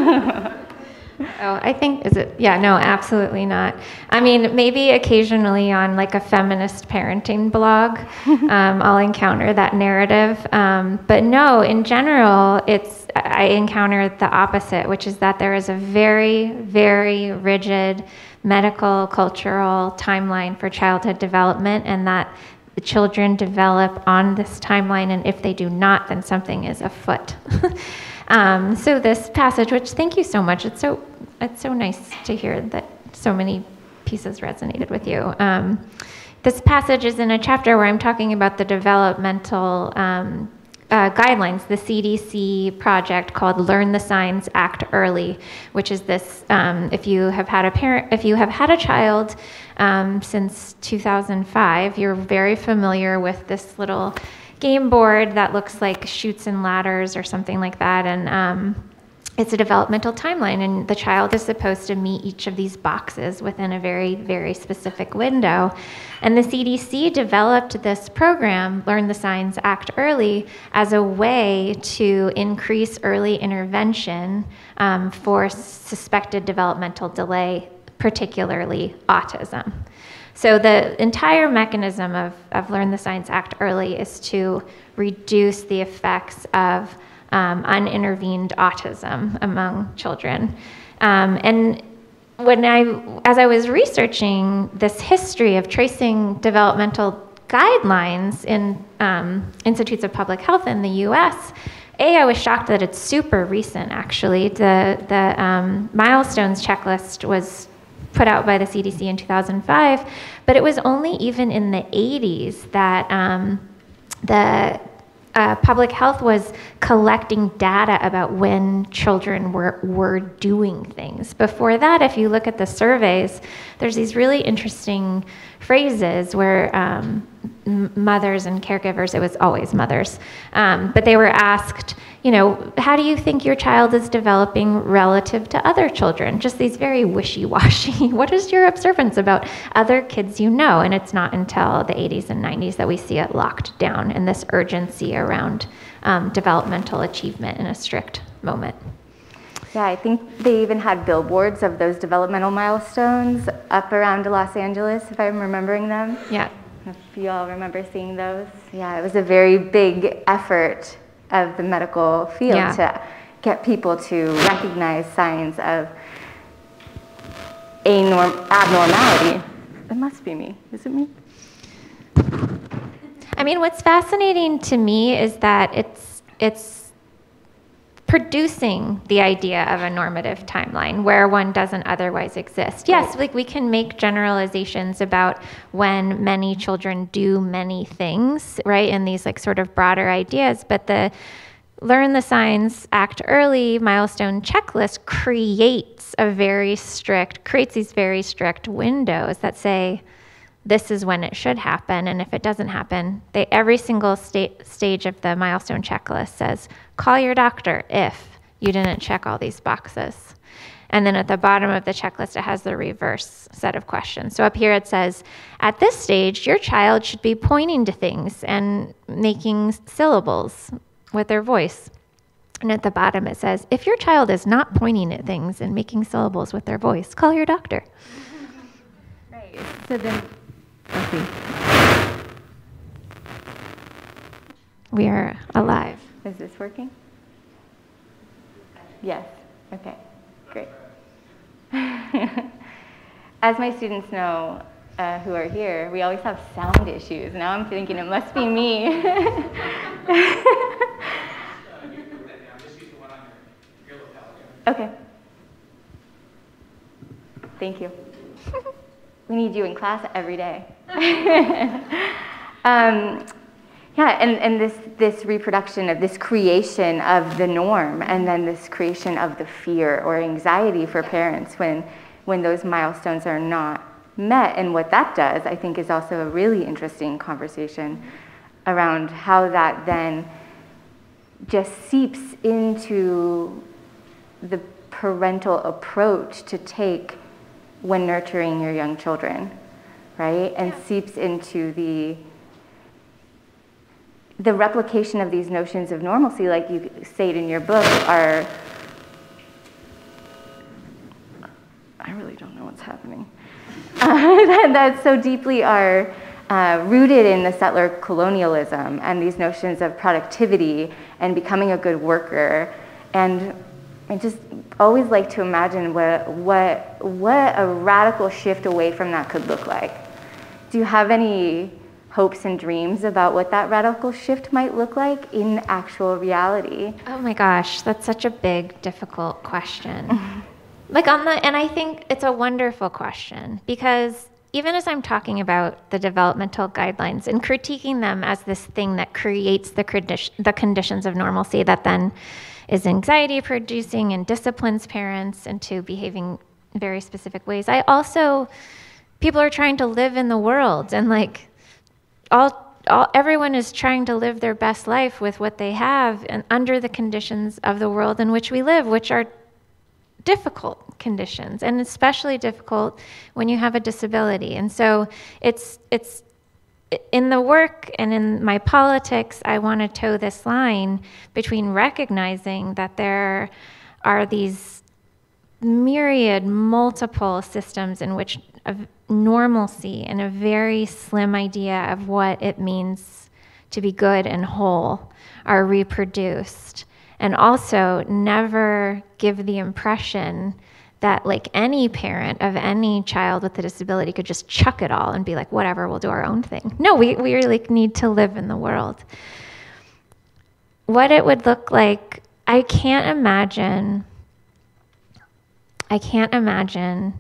Oh, I think, is it, yeah, no, absolutely not. I mean, maybe occasionally on like a feminist parenting blog, um, I'll encounter that narrative. Um, but no, in general, it's, I encounter the opposite, which is that there is a very, very rigid medical, cultural timeline for childhood development, and that the children develop on this timeline, and if they do not, then something is afoot. Um, so this passage, which thank you so much, it's so it's so nice to hear that so many pieces resonated with you. Um, this passage is in a chapter where I'm talking about the developmental um, uh, guidelines, the C D C project called Learn the Signs, Act Early, which is this, um, if you have had a parent, if you have had a child um, since two thousand five, you're very familiar with this little game board that looks like chutes and ladders or something like that, and um, it's a developmental timeline, and the child is supposed to meet each of these boxes within a very, very specific window. And the C D C developed this program, Learn the Signs, Act Early, as a way to increase early intervention um, for suspected developmental delay, particularly autism. So the entire mechanism of, of Learn the Signs, Act Early is to reduce the effects of um, unintervened autism among children. Um, and when I, as I was researching this history of tracing developmental guidelines in um, institutes of public health in the U S, A, I was shocked that it's super recent, actually. The, the um, milestones checklist was put out by the C D C in two thousand five, but it was only even in the eighties that um, the uh, public health was collecting data about when children were, were doing things. Before that, if you look at the surveys, there's these really interesting phrases where um, mothers and caregivers, it was always mothers, um, but they were asked, you know, how do you think your child is developing relative to other children? Just these very wishy-washy, what is your observance about other kids you know? And it's not until the eighties and nineties that we see it locked down, and this urgency around um, developmental achievement in a strict moment. Yeah, I think they even had billboards of those developmental milestones up around Los Angeles, if I'm remembering them. Yeah. If you all remember seeing those. Yeah, it was a very big effort of the medical field yeah. to get people to recognize signs of a norm abnormality. It must be me. Is it me? I mean, what's fascinating to me is that it's it's producing the idea of a normative timeline where one doesn't otherwise exist. Yes, like we can make generalizations about when many children do many things, right? And these like sort of broader ideas, but the learn the signs, act early milestone checklist creates a very strict, creates these very strict windows that say, this is when it should happen, and if it doesn't happen, they, every single sta stage of the milestone checklist says, call your doctor if you didn't check all these boxes. And then at the bottom of the checklist, it has the reverse set of questions. So up here it says, at this stage, your child should be pointing to things and making syllables with their voice. And at the bottom it says, if your child is not pointing at things and making syllables with their voice, call your doctor. Right, so then, okay. We are alive. Is this working? Yes, okay, great. As my students know, uh, who are here, we always have sound issues. Now I'm thinking it must be me. Okay. Thank you. We need you in class every day. um, yeah, and, and this, this reproduction of this creation of the norm, and then this creation of the fear or anxiety for parents when, when those milestones are not met. And what that does, I think, is also a really interesting conversation around how that then just seeps into the parental approach to take when nurturing your young children, right? And yeah. seeps into the the replication of these notions of normalcy, like you state in your book, are, I really don't know what's happening, uh, that, that so deeply are uh, rooted in the settler colonialism and these notions of productivity and becoming a good worker. And I just always like to imagine what, what, what a radical shift away from that could look like. Do you have any hopes and dreams about what that radical shift might look like in actual reality? Oh my gosh, that's such a big, difficult question. Like on the, and I think it's a wonderful question, because even as I'm talking about the developmental guidelines and critiquing them as this thing that creates the, condition, the conditions of normalcy that then is anxiety producing and disciplines parents into behaving very specific ways, I also, people are trying to live in the world, and like all, all everyone is trying to live their best life with what they have and under the conditions of the world in which we live, which are difficult conditions, and especially difficult when you have a disability. And so it's it's in the work and in my politics, I want to toe this line between recognizing that there are these myriad, multiple systems in which of normalcy and a very slim idea of what it means to be good and whole are reproduced. And also never give the impression that like any parent of any child with a disability could just chuck it all and be like, whatever, we'll do our own thing. No, we, we really need to live in the world. What it would look like, I can't imagine, I can't imagine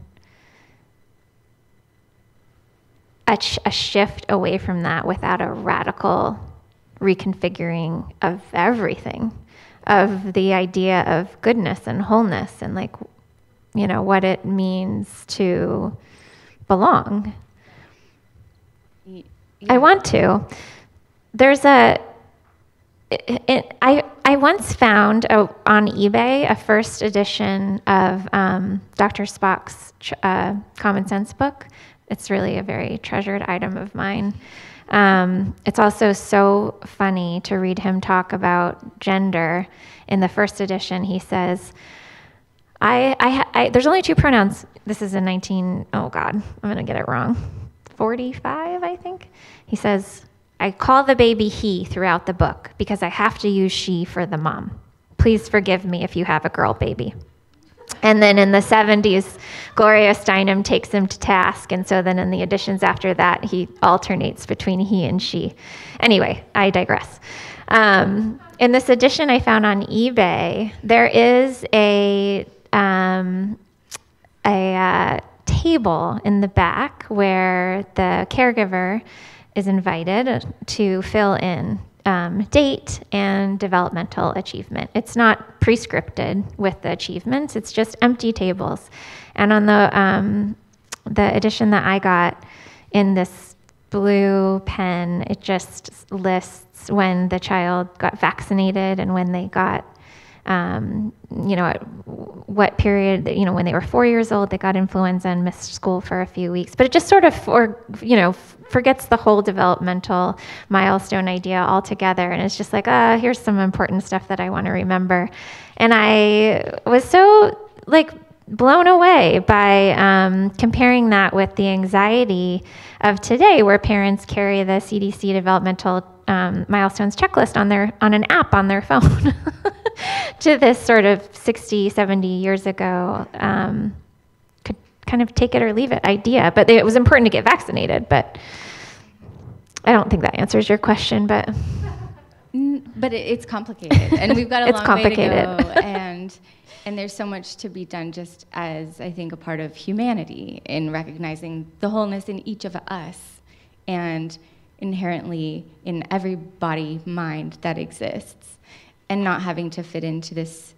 a, sh a shift away from that without a radical reconfiguring of everything, of the idea of goodness and wholeness and like, you know, what it means to belong. Yeah. I want to. There's a, it, it, I, I once found a, on eBay a first edition of um, Doctor Spock's uh, Common Sense book. It's really a very treasured item of mine. Um, it's also so funny to read him talk about gender. In the first edition, he says, I, I, I, there's only two pronouns. This is in nineteen, oh God, I'm gonna get it wrong. forty-five, I think. He says, I call the baby he throughout the book because I have to use she for the mom. Please forgive me if you have a girl baby. And then in the seventies, Gloria Steinem takes him to task. And so then in the editions after that, he alternates between he and she. Anyway, I digress. Um, in this edition I found on eBay, there is a, um, a uh, table in the back where the caregiver is invited to fill in um, date and developmental achievement. It's not prescripted with the achievements, it's just empty tables. And on the, um, the edition that I got in this blue pen, it just lists when the child got vaccinated and when they got Um, you know, what period, you know, when they were four years old, they got influenza and missed school for a few weeks. But it just sort of, for, you know, forgets the whole developmental milestone idea altogether. And it's just like, ah, uh, here's some important stuff that I want to remember. And I was so, like, blown away by um, comparing that with the anxiety of today, where parents carry the C D C developmental um, milestones checklist on their on an app on their phone. To this sort of sixty, seventy years ago, um, could kind of take it or leave it idea. But it was important to get vaccinated, but I don't think that answers your question, but. But it, it's complicated, and we've got a it's long complicated. way to go, and, and there's so much to be done just as, I think, a part of humanity in recognizing the wholeness in each of us and inherently in every body, mind that exists. And not having to fit into this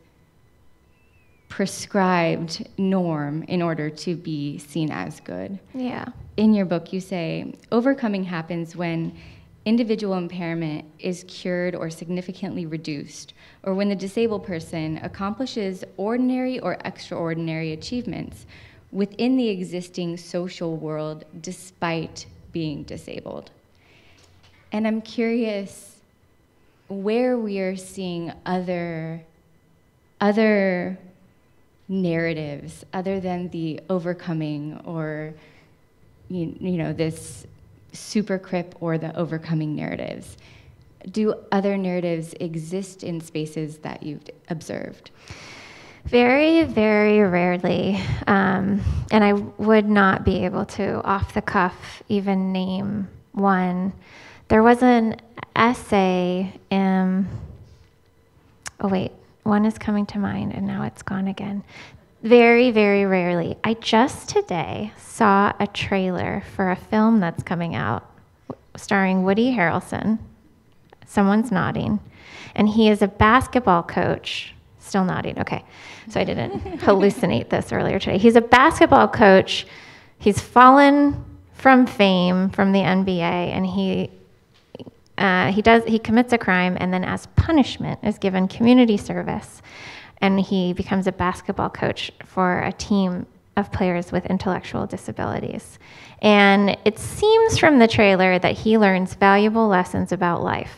prescribed norm in order to be seen as good. Yeah. In your book, you say, overcoming happens when individual impairment is cured or significantly reduced, or when the disabled person accomplishes ordinary or extraordinary achievements within the existing social world despite being disabled. And I'm curious where we are seeing other, other narratives other than the overcoming or, you, you know, this super crip or the overcoming narratives. Do other narratives exist in spaces that you've observed? Very, very rarely. Um, and I would not be able to, off the cuff, even name one. There was an essay in, oh wait, one is coming to mind and now it's gone again. Very, very rarely. I just today saw a trailer for a film that's coming out starring Woody Harrelson. Someone's nodding. And he is a basketball coach. Still nodding, okay. So I didn't hallucinate this earlier today. He's a basketball coach. He's fallen from fame from the N B A, and he Uh, he does. He commits a crime, and then as punishment is given community service, and he becomes a basketball coach for a team of players with intellectual disabilities. And it seems from the trailer that he learns valuable lessons about life,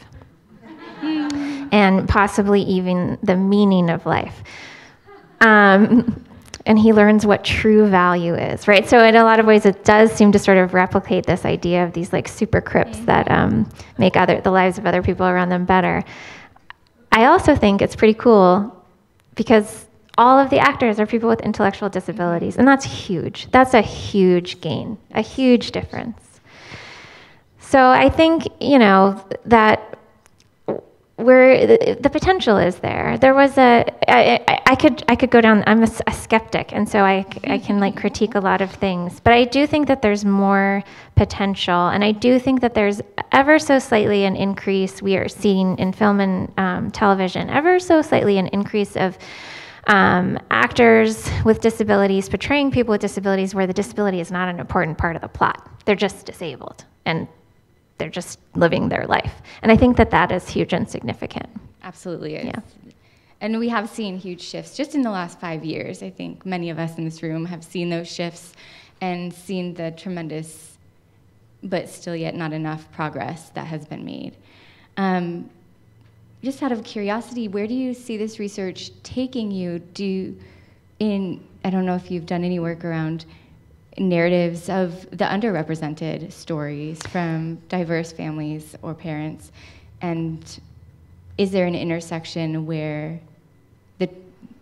and possibly even the meaning of life. Um, and he learns what true value is, right? So in a lot of ways, it does seem to sort of replicate this idea of these like super crips that um, make other the lives of other people around them better. I also think it's pretty cool because all of the actors are people with intellectual disabilities, and that's huge. That's a huge gain, a huge difference. So I think, you know, that where the, the potential is there. There was a, I, I, I could I could go down, I'm a, a skeptic, and so I, I can like critique a lot of things, but I do think that there's more potential, and I do think that there's ever so slightly an increase we are seeing in film and um, television, ever so slightly an increase of um, actors with disabilities portraying people with disabilities where the disability is not an important part of the plot. They're just disabled, and they're just living their life. And I think that that is huge and significant. Absolutely is. Yeah. And we have seen huge shifts just in the last five years. I think many of us in this room have seen those shifts and seen the tremendous, but still yet not enough progress that has been made. Um, just out of curiosity, where do you see this research taking you? Do you, in, I don't know if you've done any work around narratives of the underrepresented stories from diverse families or parents, and is there an intersection where the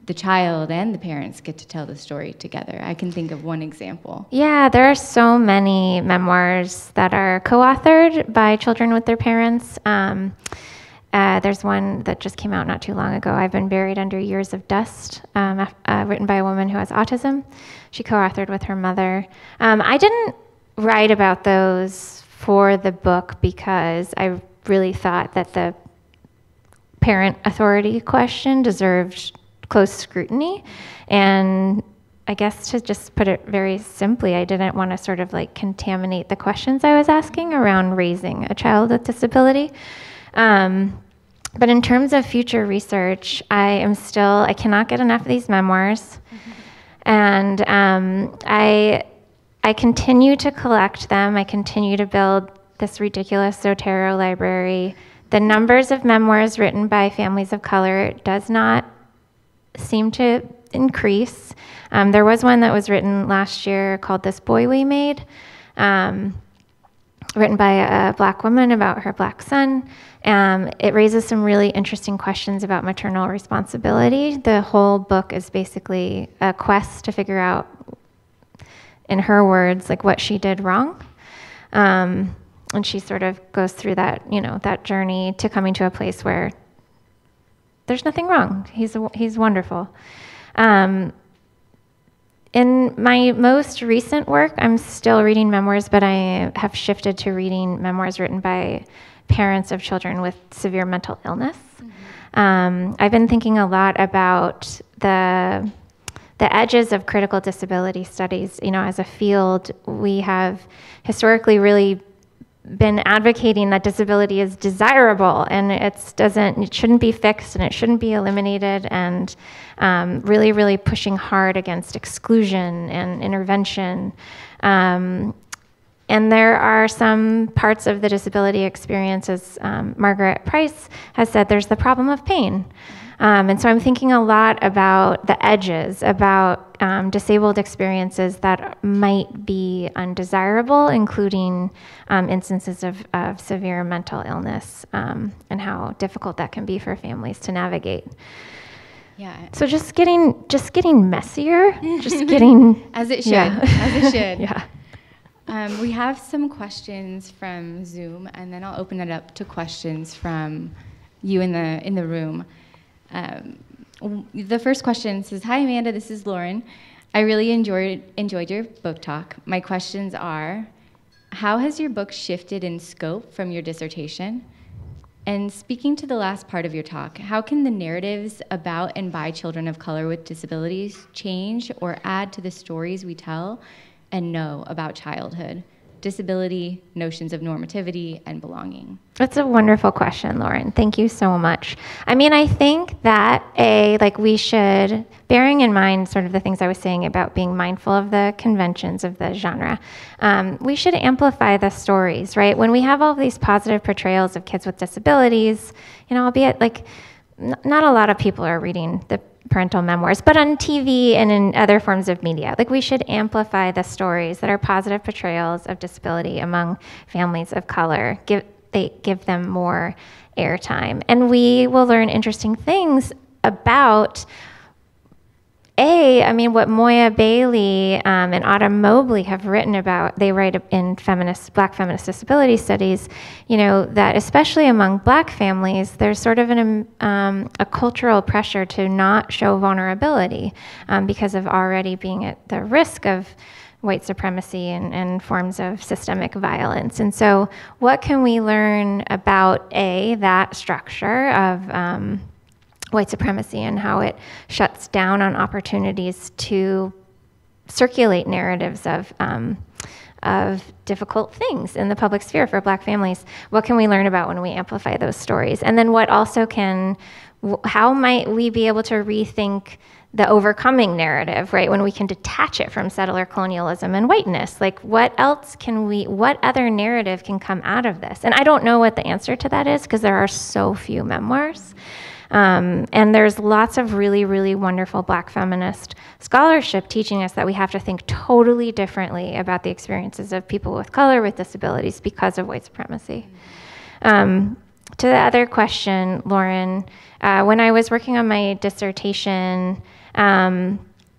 the child and the parents get to tell the story together. I can think of one example. Yeah, there are so many memoirs that are co-authored by children with their parents. Um, uh, there's one that just came out not too long ago, I've Been Buried Under Years of Dust, um, uh, written by a woman who has autism. She co-authored with her mother. Um, I didn't write about those for the book because I really thought that the parent authority question deserved close scrutiny. And I guess to just put it very simply, I didn't want to sort of like contaminate the questions I was asking around raising a child with disability. Um, but in terms of future research, I am still, I cannot get enough of these memoirs. Mm-hmm. And um, I, I continue to collect them. I continue to build this ridiculous Zotero library. The numbers of memoirs written by families of color does not seem to increase. Um, there was one that was written last year called This Boy We Made, um, written by a black woman about her black son. Um, it raises some really interesting questions about maternal responsibility. The whole book is basically a quest to figure out, in her words, like what she did wrong. Um, and she sort of goes through that, you know, that journey to coming to a place where there's nothing wrong. He's he's wonderful. Um, in my most recent work, I'm still reading memoirs, but I have shifted to reading memoirs written by parents of children with severe mental illness. Mm-hmm. Um, I've been thinking a lot about the the edges of critical disability studies. You know, as a field, we have historically really been advocating that disability is desirable and it doesn't, it shouldn't be fixed and it shouldn't be eliminated, and um, really, really pushing hard against exclusion and intervention. Um, and there are some parts of the disability experience, as um, Margaret Price has said, there's the problem of pain. Um, and so I'm thinking a lot about the edges, about um, disabled experiences that might be undesirable, including um, instances of, of severe mental illness, um, and how difficult that can be for families to navigate. Yeah. So just getting just getting messier, just getting as it should, yeah. as it should. Yeah. Um, we have some questions from Zoom, and then I'll open it up to questions from you in the in the room. Um, the first question says, "Hi Amanda, this is Lauren. I really enjoyed enjoyed your book talk. My questions are, how has your book shifted in scope from your dissertation? And speaking to the last part of your talk, how can the narratives about and by children of color with disabilities change or add to the stories we tell and know about childhood, disability, notions of normativity, and belonging?" That's a wonderful question, Lauren. Thank you so much. I mean, I think that a like we should, bearing in mind sort of the things I was saying about being mindful of the conventions of the genre, um, we should amplify the stories, right? When we have all of these positive portrayals of kids with disabilities, you know, albeit like n- not a lot of people are reading the parental memoirs, but on T V and in other forms of media, like we should amplify the stories that are positive portrayals of disability among families of color. Give they give them more airtime, and we will learn interesting things about A, I mean, what Moya Bailey um, and Autumn Mobley have written about. They write in feminist, Black feminist disability studies, you know, that especially among Black families, there's sort of an, um, a cultural pressure to not show vulnerability um, because of already being at the risk of white supremacy and, and forms of systemic violence. And so what can we learn about, A, that structure of um, white supremacy and how it shuts down on opportunities to circulate narratives of um, of difficult things in the public sphere for Black families? What can we learn about when we amplify those stories? And then what also can, how might we be able to rethink the overcoming narrative, right? When we can detach it from settler colonialism and whiteness, like what else can we, what other narrative can come out of this? And I don't know what the answer to that is because there are so few memoirs. Um, and there's lots of really, really wonderful Black feminist scholarship teaching us that we have to think totally differently about the experiences of people with color with disabilities because of white supremacy. Um, to the other question, Lauren, uh, when I was working on my dissertation, um,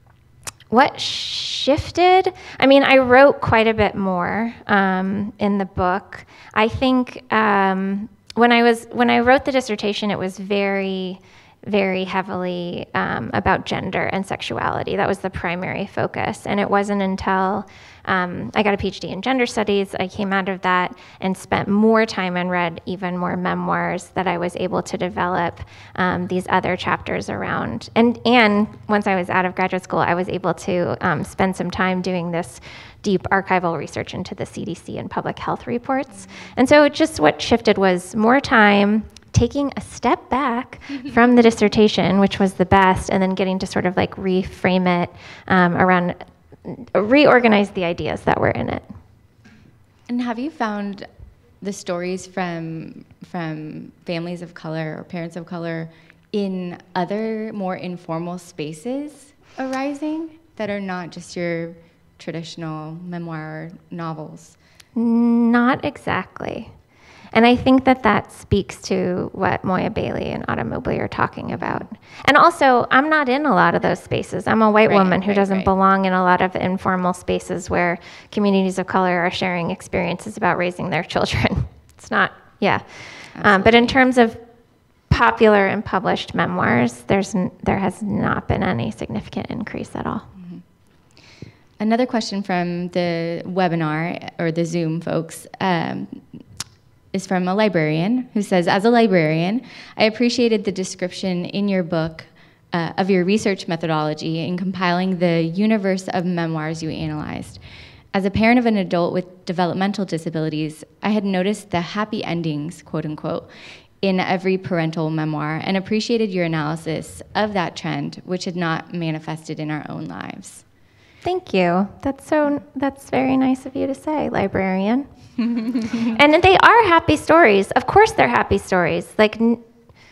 what shifted? I mean, I wrote quite a bit more um, in the book. I think um, when I was when I wrote the dissertation, it was very, very heavily um, about gender and sexuality. That was the primary focus. And it wasn't until um, I got a PhD in gender studies, I came out of that and spent more time and read even more memoirs that I was able to develop um, these other chapters around. And, and once I was out of graduate school, I was able to um, spend some time doing this deep archival research into the C D C and public health reports. And so it just what shifted was more time, taking a step back from the dissertation, which was the best, and then getting to sort of like reframe it um, around, reorganize the ideas that were in it. And have you found the stories from from families of color or parents of color in other more informal spaces arising that are not just your traditional memoir novels? Not exactly. And I think that that speaks to what Moya Bailey and Autumn Mobley are talking about. And also, I'm not in a lot of those spaces. I'm a white Right, woman who right, doesn't right. belong in a lot of informal spaces where communities of color are sharing experiences about raising their children. It's not, yeah. Um, but in terms of popular and published memoirs, there's n- there has not been any significant increase at all. Another question from the webinar, or the Zoom folks, um, is from a librarian who says, as a librarian, I appreciated the description in your book uh, of your research methodology in compiling the universe of memoirs you analyzed. As a parent of an adult with developmental disabilities, I had noticed the happy endings, quote unquote, in every parental memoir and appreciated your analysis of that trend, which had not manifested in our own lives. Thank you. That's so, that's very nice of you to say, librarian. And they are happy stories. Of course they're happy stories. Like, n-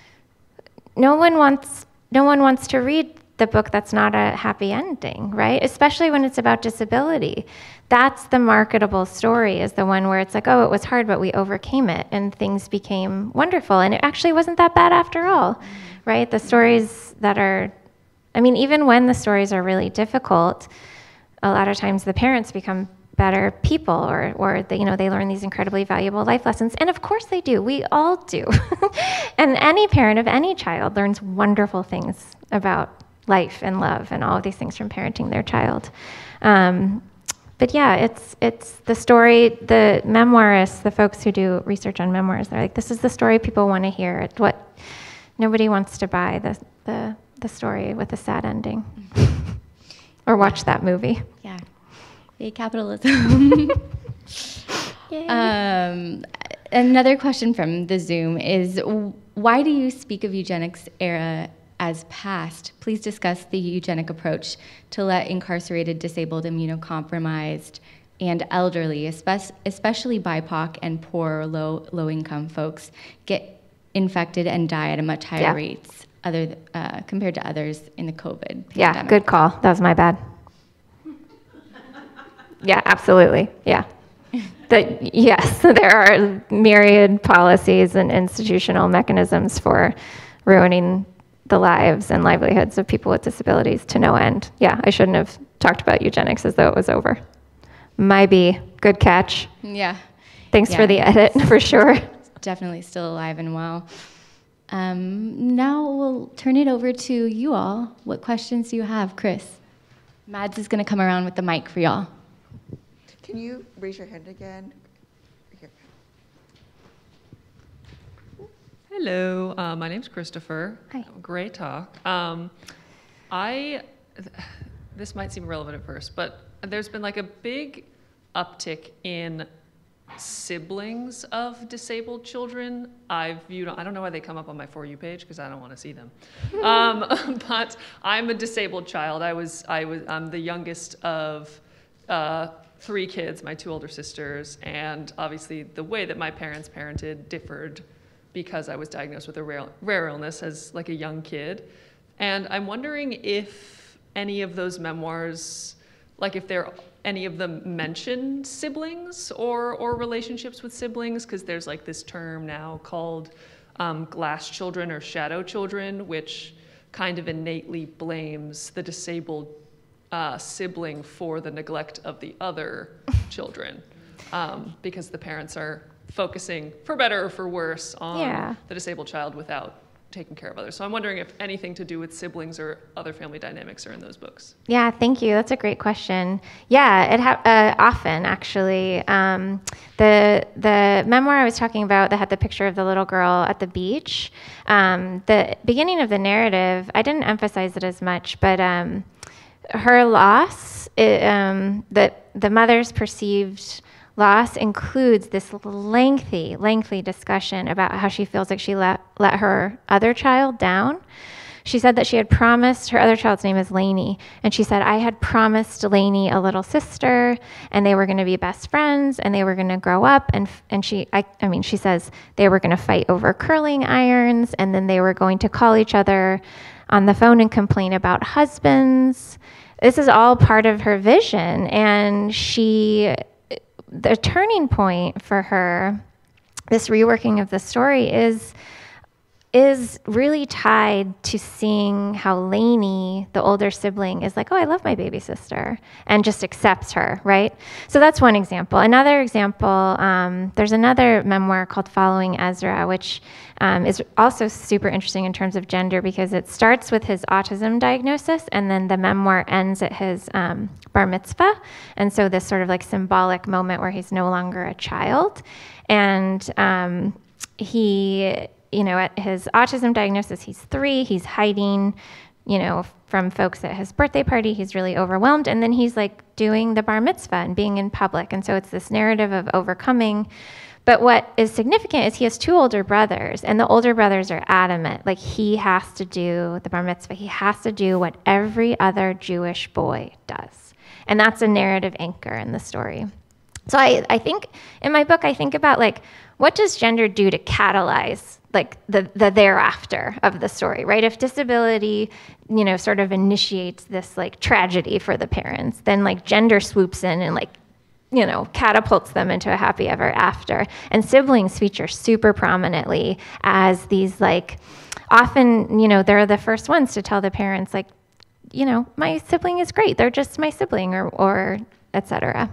no one wants, no one wants to read the book that's not a happy ending, right? Especially when it's about disability. That's the marketable story, is the one where it's like, oh, it was hard, but we overcame it and things became wonderful. And it actually wasn't that bad after all, right? The stories that are, I mean, even when the stories are really difficult, a lot of times the parents become better people, or, or they, you know, they learn these incredibly valuable life lessons. And of course they do. We all do. And any parent of any child learns wonderful things about life and love and all of these things from parenting their child. Um, but yeah, it's it's the story, the memoirists, the folks who do research on memoirs, they're like, this is the story people want to hear. It's what nobody wants to buy, the the, the story with a sad ending. Or watch that movie. Yeah. Yay, capitalism. Yay. Um, another question from the Zoom is, why do you speak of eugenics era as past? Please discuss the eugenic approach to let incarcerated, disabled, immunocompromised, and elderly, especially B I P O C and poor or low, low-income folks, get infected and die at a much higher Yeah. rates other uh, compared to others in the COVID pandemic. Yeah, good call. That was my bad. Yeah, absolutely. Yeah. The, yes, there are myriad policies and institutional mechanisms for ruining the lives and livelihoods of people with disabilities to no end. Yeah, I shouldn't have talked about eugenics as though it was over. My B, good catch. Yeah. Thanks Yeah. for the edit, for sure. Definitely still alive and well. Um, now we'll turn it over to you all. What questions do you have, Chris? Mads is going to come around with the mic for y'all. Can you raise your hand again? Here. Hello, uh, my name's Christopher. Hi. Great talk. Um, I, this might seem relevant at first, but there's been like a big uptick in siblings of disabled children. I've viewed, I don't know why they come up on my For You page because I don't want to see them. um, but I'm a disabled child. I was, I was, I'm the youngest of uh, three kids, my two older sisters, and obviously the way that my parents parented differed because I was diagnosed with a rare, rare illness as like a young kid. And I'm wondering if any of those memoirs, like if they're, any of them mention siblings or, or relationships with siblings, because there's like this term now called um, glass children or shadow children, which kind of innately blames the disabled uh, sibling for the neglect of the other children, um, because the parents are focusing, for better or for worse, on Yeah. the disabled child without taking care of others. So I'm wondering if anything to do with siblings or other family dynamics are in those books. Yeah, thank you. That's a great question. Yeah, it ha- uh, often actually. Um, the the memoir I was talking about that had the picture of the little girl at the beach. Um, the beginning of the narrative, I didn't emphasize it as much, but um, her loss, it, um, the the mother's perceived loss includes this lengthy, lengthy discussion about how she feels like she let, let her other child down. She said that she had promised, her other child's name is Lainey, and she said, I had promised Lainey a little sister, and they were going to be best friends, and they were going to grow up, and and she, I, I mean, she says they were going to fight over curling irons, and then they were going to call each other on the phone and complain about husbands. This is all part of her vision, and she... the turning point for her, this reworking of the story, is is really tied to seeing how Lainey, the older sibling, is like, oh, I love my baby sister, and just accepts her, right? So that's one example. Another example, um, there's another memoir called Following Ezra, which um, is also super interesting in terms of gender, because it starts with his autism diagnosis, and then the memoir ends at his um, bar mitzvah. And so this sort of like symbolic moment where he's no longer a child. And um, he... you know, at his autism diagnosis, he's three, he's hiding, you know, from folks at his birthday party, he's really overwhelmed, and then he's like doing the bar mitzvah and being in public, and so it's this narrative of overcoming. But what is significant is he has two older brothers, and the older brothers are adamant, like he has to do the bar mitzvah, he has to do what every other Jewish boy does. And that's a narrative anchor in the story. So I, I think, in my book, I think about like, what does gender do to catalyze like the, the thereafter of the story, right? If disability, you know, sort of initiates this like tragedy for the parents, then like gender swoops in and like, you know, catapults them into a happy ever after. And siblings feature super prominently as these like, often, you know, they're the first ones to tell the parents like, you know, my sibling is great, they're just my sibling, or, or et cetera.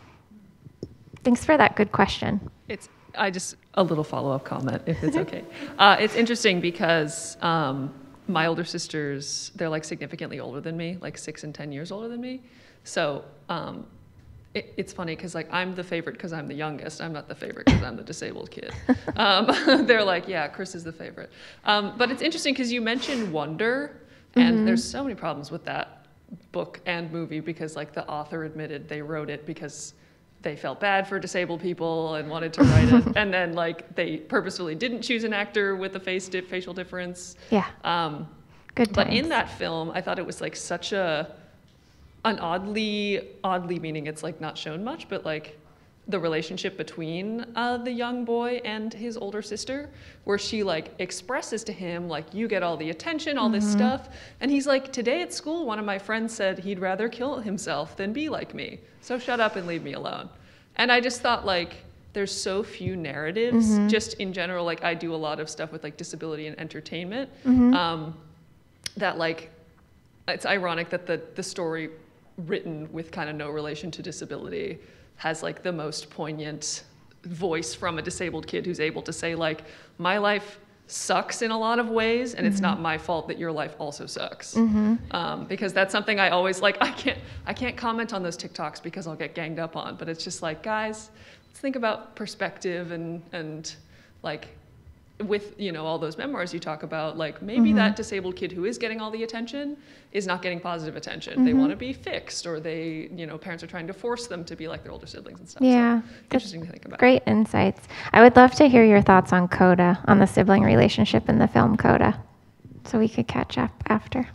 Thanks for that good question. It's I just, a little follow-up comment, if it's okay. uh, it's interesting because um, my older sisters, they're like significantly older than me, like six and ten years older than me. So um, it, it's funny because like I'm the favorite because I'm the youngest. I'm not the favorite because I'm the disabled kid. Um, they're like, yeah, Chris is the favorite. Um, but it's interesting because you mentioned wonder, and mm-hmm. there's so many problems with that book and movie because like the author admitted they wrote it because they felt bad for disabled people and wanted to write it, and then like they purposefully didn't choose an actor with a face di- facial difference. Yeah. Um, Good times. But in that film, I thought it was like such a an oddly oddly meaning it's like not shown much, but like the relationship between uh, the young boy and his older sister, where she like expresses to him like, you get all the attention, all mm-hmm. this stuff, and he's like, today at school one of my friends said he'd rather kill himself than be like me, so shut up and leave me alone. And I just thought like there's so few narratives mm-hmm. just in general. Like I do a lot of stuff with like disability and entertainment, mm-hmm. um, that like it's ironic that the the story written with kind of no relation to disability has like the most poignant voice from a disabled kid who's able to say like, my life sucks in a lot of ways, and mm-hmm. it's not my fault that your life also sucks. Mm-hmm. Um, because that's something I always like, I can't, I can't comment on those TikToks because I'll get ganged up on, but it's just like, guys, let's think about perspective and, and like, with, you know, all those memoirs you talk about, like maybe mm-hmm. that disabled kid who is getting all the attention is not getting positive attention. Mm-hmm. They want to be fixed, or they, you know, parents are trying to force them to be like their older siblings and stuff. Yeah. So, interesting to think about. Great insights. I would love to hear your thoughts on CODA, on the sibling relationship in the film CODA, so we could catch up after.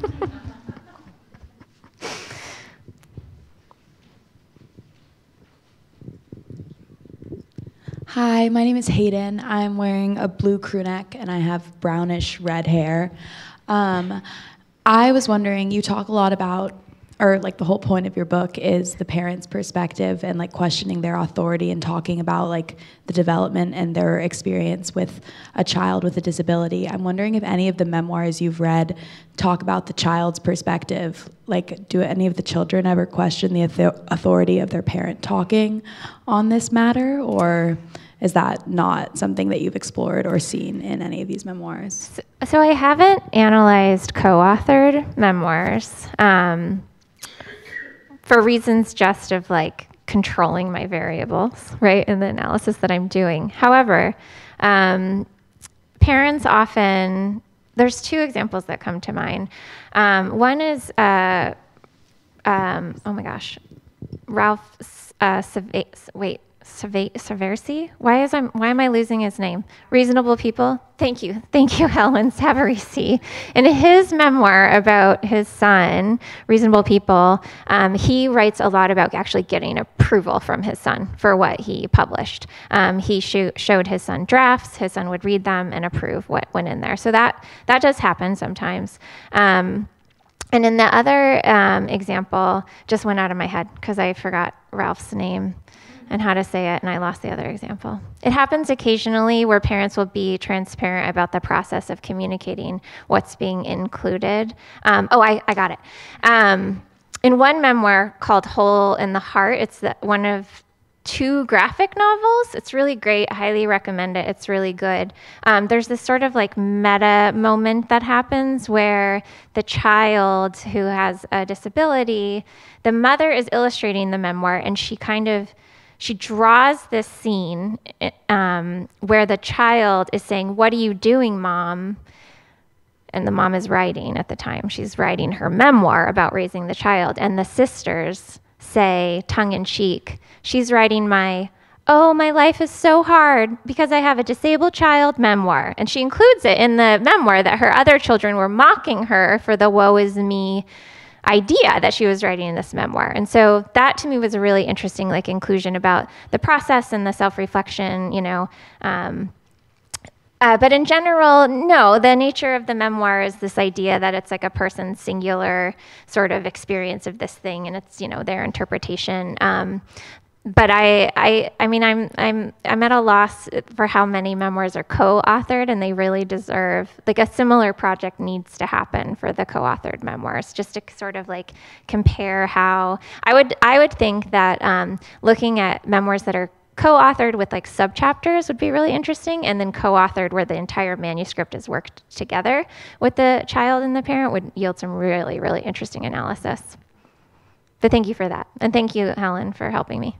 Hi, my name is Hayden. I'm wearing a blue crew neck and I have brownish red hair. Um, I was wondering, you talk a lot about or like the whole point of your book is the parents' perspective and like questioning their authority and talking about like the development and their experience with a child with a disability. I'm wondering if any of the memoirs you've read talk about the child's perspective. Like, do any of the children ever question the authority of their parent talking on this matter, or is that not something that you've explored or seen in any of these memoirs? So, so I haven't analyzed co-authored memoirs. Um, for reasons just of like controlling my variables, right, in the analysis that I'm doing. However, um, parents often, there's two examples that come to mind. Um, one is, uh, um, oh my gosh, Ralph, uh, Sava- wait, Savarese? Why is I'm why am I losing his name? Reasonable People. Thank you, thank you, Helen Savarese. In his memoir about his son, Reasonable People, um, he writes a lot about actually getting approval from his son for what he published. Um, he sh- showed his son drafts. His son would read them and approve what went in there. So that that does happen sometimes. Um, and in the other um, example, just went out of my head because I forgot Ralph's name and how to say it, and I lost the other example. It happens occasionally where parents will be transparent about the process of communicating what's being included. Um, oh, I, I got it. Um, in one memoir called Hole in the Heart, it's the, one of two graphic novels. It's really great. I highly recommend it. It's really good. Um, there's this sort of like meta moment that happens where the child who has a disability, the mother is illustrating the memoir, and she kind of She draws this scene um, where the child is saying, "What are you doing, Mom?" And the mom is writing at the time. She's writing her memoir about raising the child. And the sisters say, tongue-in-cheek, she's writing my, "Oh, my life is so hard because I have a disabled child" memoir. And she includes it in the memoir that her other children were mocking her for the woe is me idea that she was writing in this memoir. And so that to me was a really interesting like inclusion about the process and the self-reflection, you know. Um, uh, but in general, no, the nature of the memoir is this idea that it's like a person's singular sort of experience of this thing, and it's, you know, their interpretation. Um, But I, I, I mean, I'm, I'm, I'm at a loss for how many memoirs are co-authored, and they really deserve, like, a similar project needs to happen for the co-authored memoirs, just to sort of like compare how I would, I would think that um, looking at memoirs that are co-authored with like subchapters would be really interesting, and then co-authored where the entire manuscript is worked together with the child and the parent would yield some really, really interesting analysis. But thank you for that, and thank you, Helen, for helping me.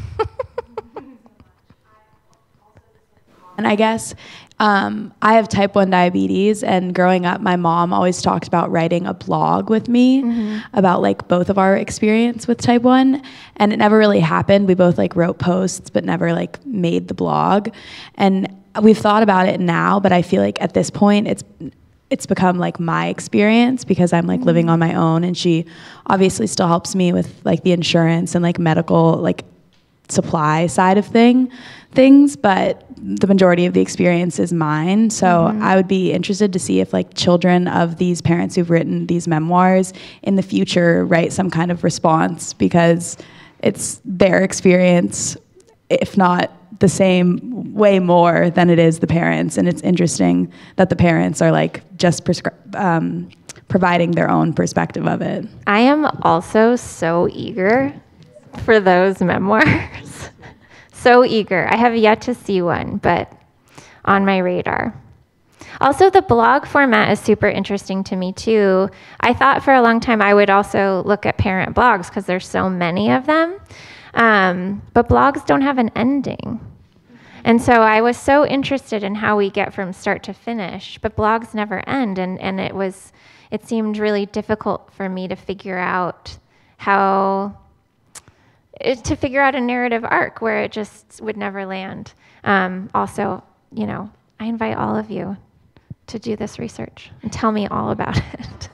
And I guess um, I have type one diabetes, and growing up, my mom always talked about writing a blog with me mm-hmm. about like both of our experience with type one, and it never really happened. We both like wrote posts, but never like made the blog. And we've thought about it now, but I feel like at this point, it's it's become like my experience because I'm like mm-hmm. living on my own, and she obviously still helps me with like the insurance and like medical like supply side of thing things, but the majority of the experience is mine. So mm-hmm. I would be interested to see if like children of these parents who've written these memoirs in the future write some kind of response, because it's their experience, if not the same, way more than it is the parents. And it's interesting that the parents are like just prescri- um, providing their own perspective of it. I am also so eager for those memoirs. So eager. I have yet to see one, but on my radar. Also, the blog format is super interesting to me too. I thought for a long time I would also look at parent blogs because there's so many of them. Um, but blogs don't have an ending. And so I was so interested in how we get from start to finish, but blogs never end. And, and it was, it seemed really difficult for me to figure out how, to figure out a narrative arc where it just would never land. Um, also, you know, I invite all of you to do this research and tell me all about it.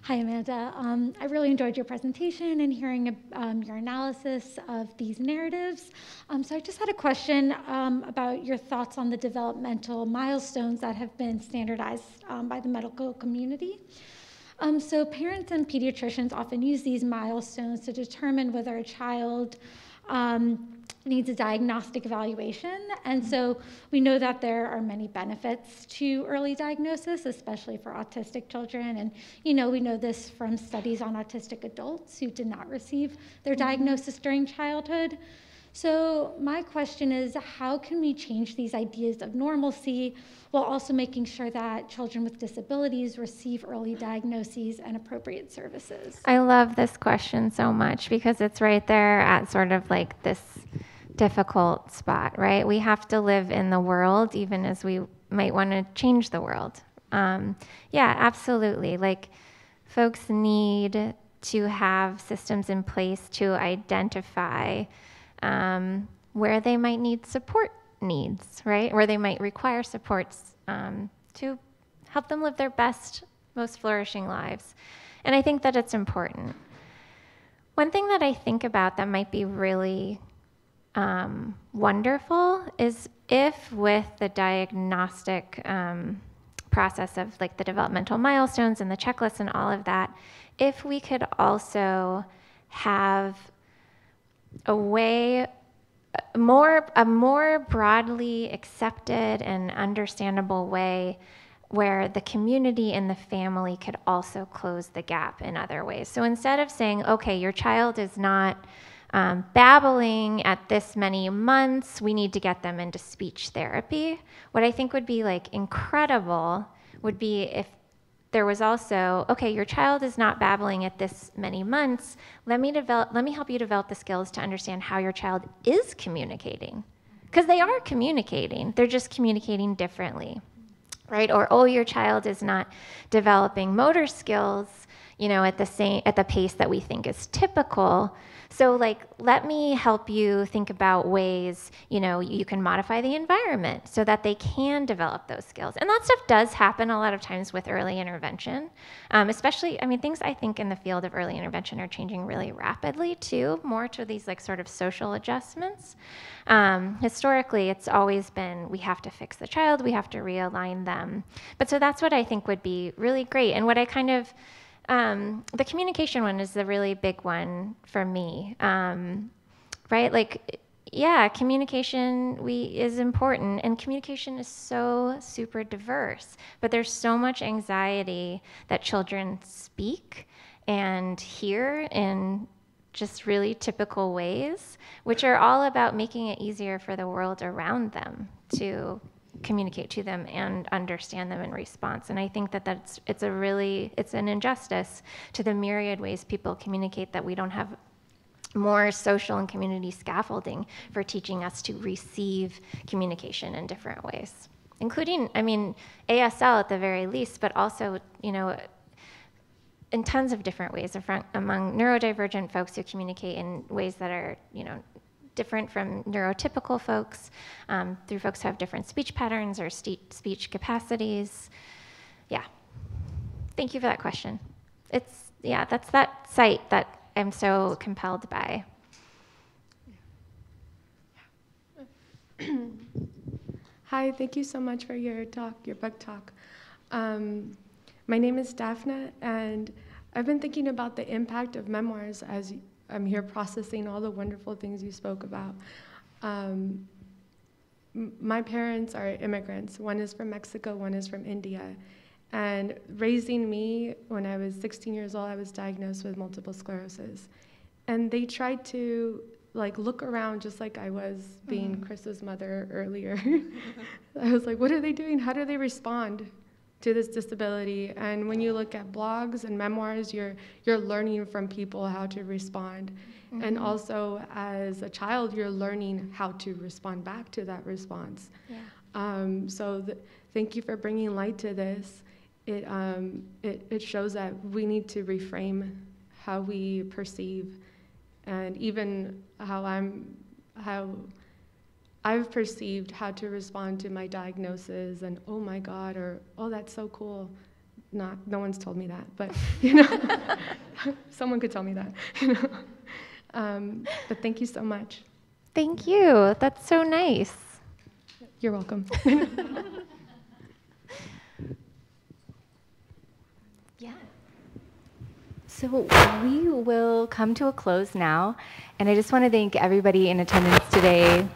Hi, Amanda. Um, I really enjoyed your presentation and hearing um, your analysis of these narratives. Um, so I just had a question um, about your thoughts on the developmental milestones that have been standardized um, by the medical community. Um, so parents and pediatricians often use these milestones to determine whether a child um, needs a diagnostic evaluation. And so we know that there are many benefits to early diagnosis, especially for autistic children. And, you know, we know this from studies on autistic adults who did not receive their diagnosis during childhood. So my question is, how can we change these ideas of normalcy while also making sure that children with disabilities receive early diagnoses and appropriate services? I love this question so much because it's right there at sort of like this difficult spot, right? We have to live in the world even as we might want to change the world. Um, yeah, absolutely. Like, folks need to have systems in place to identify um, where they might need support needs, right? Where they might require supports um, to help them live their best, most flourishing lives. And I think that it's important. One thing that I think about that might be really um, wonderful is if with the diagnostic um, process of like the developmental milestones and the checklists and all of that, if we could also have a way, more a more broadly accepted and understandable way where the community and the family could also close the gap in other ways. So instead of saying, okay, your child is not um, babbling at this many months, we need to get them into speech therapy, what I think would be like incredible would be if there was also, okay, your child is not babbling at this many months. Let me develop, let me help you develop the skills to understand how your child is communicating. Because they are communicating, they're just communicating differently, right? Or, oh, your child is not developing motor skills, you know, at the same, at the pace that we think is typical. So like, let me help you think about ways, you know, you can modify the environment so that they can develop those skills. And that stuff does happen a lot of times with early intervention, um, especially, I mean, things I think in the field of early intervention are changing really rapidly too, more to these like sort of social adjustments. Um, historically, it's always been, we have to fix the child, we have to realign them. But so that's what I think would be really great. And what I kind of, Um, the communication one is the really big one for me, um, right? Like, yeah, communication we is important, and communication is so super diverse, but there's so much anxiety that children speak and hear in just really typical ways, which are all about making it easier for the world around them to communicate to them and understand them in response. And I think that that's, it's a really, it's an injustice to the myriad ways people communicate that we don't have more social and community scaffolding for teaching us to receive communication in different ways, including, I mean, A S L at the very least, but also, you know, in tons of different ways among neurodivergent folks who communicate in ways that are, you know, different from neurotypical folks, um, through folks who have different speech patterns or speech capacities. Yeah. Thank you for that question. It's, yeah, that's that site that I'm so compelled by. Hi, thank you so much for your talk, your book talk. Um, my name is Daphne, and I've been thinking about the impact of memoirs as I'm here processing all the wonderful things you spoke about. Um, m- my parents are immigrants. One is from Mexico, one is from India. And raising me, when I was sixteen years old, I was diagnosed with multiple sclerosis. And they tried to like look around just like I was being mm-hmm. Chris's mother earlier. I was like, what are they doing? How do they respond to this disability? And when you look at blogs and memoirs, you're you're learning from people how to respond. Mm-hmm. And also as a child, you're learning how to respond back to that response. Yeah. Um, so th- thank you for bringing light to this. It, um, it it shows that we need to reframe how we perceive, and even how I'm how I've perceived how to respond to my diagnosis, and oh my God, or oh, that's so cool. not, no one's told me that, but you know, someone could tell me that. You know, um, but thank you so much. Thank you. That's so nice. You're welcome. Yeah. So we will come to a close now, and I just want to thank everybody in attendance today.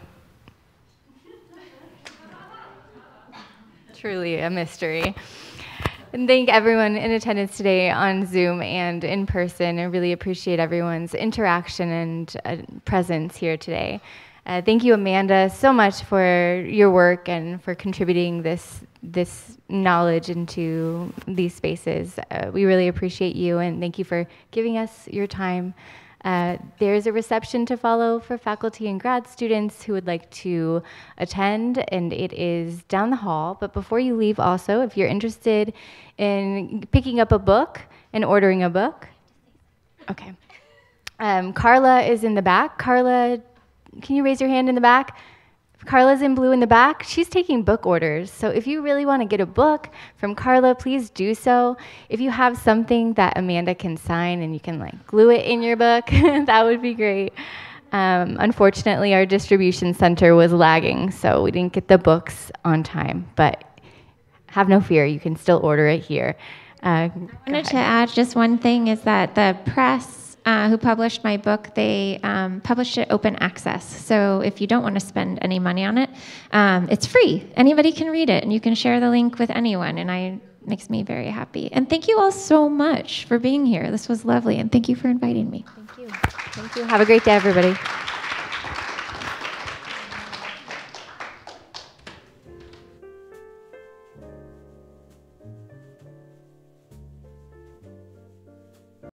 Truly a mystery. And thank everyone in attendance today on Zoom and in person. I really appreciate everyone's interaction and uh, presence here today. Uh, thank you, Amanda, so much for your work and for contributing this this knowledge into these spaces. Uh, we really appreciate you, and thank you for giving us your time. Uh, there's a reception to follow for faculty and grad students who would like to attend, and it is down the hall. But before you leave also, if you're interested in picking up a book and ordering a book, okay. Um, Carla is in the back. Carla, can you raise your hand in the back? Carla's in blue in the back. She's taking book orders. So if you really want to get a book from Carla, please do so. If you have something that Amanda can sign and you can like glue it in your book, that would be great. Um, unfortunately, our distribution center was lagging, so we didn't get the books on time. But have no fear, you can still order it here. Uh, I wanted to add just one thing is that the press Uh, who published my book, they um, published it open access. So if you don't want to spend any money on it, um, it's free. Anybody can read it, and you can share the link with anyone, and I makes me very happy. And thank you all so much for being here. This was lovely, and thank you for inviting me. Thank you. Thank you. Have a great day, everybody.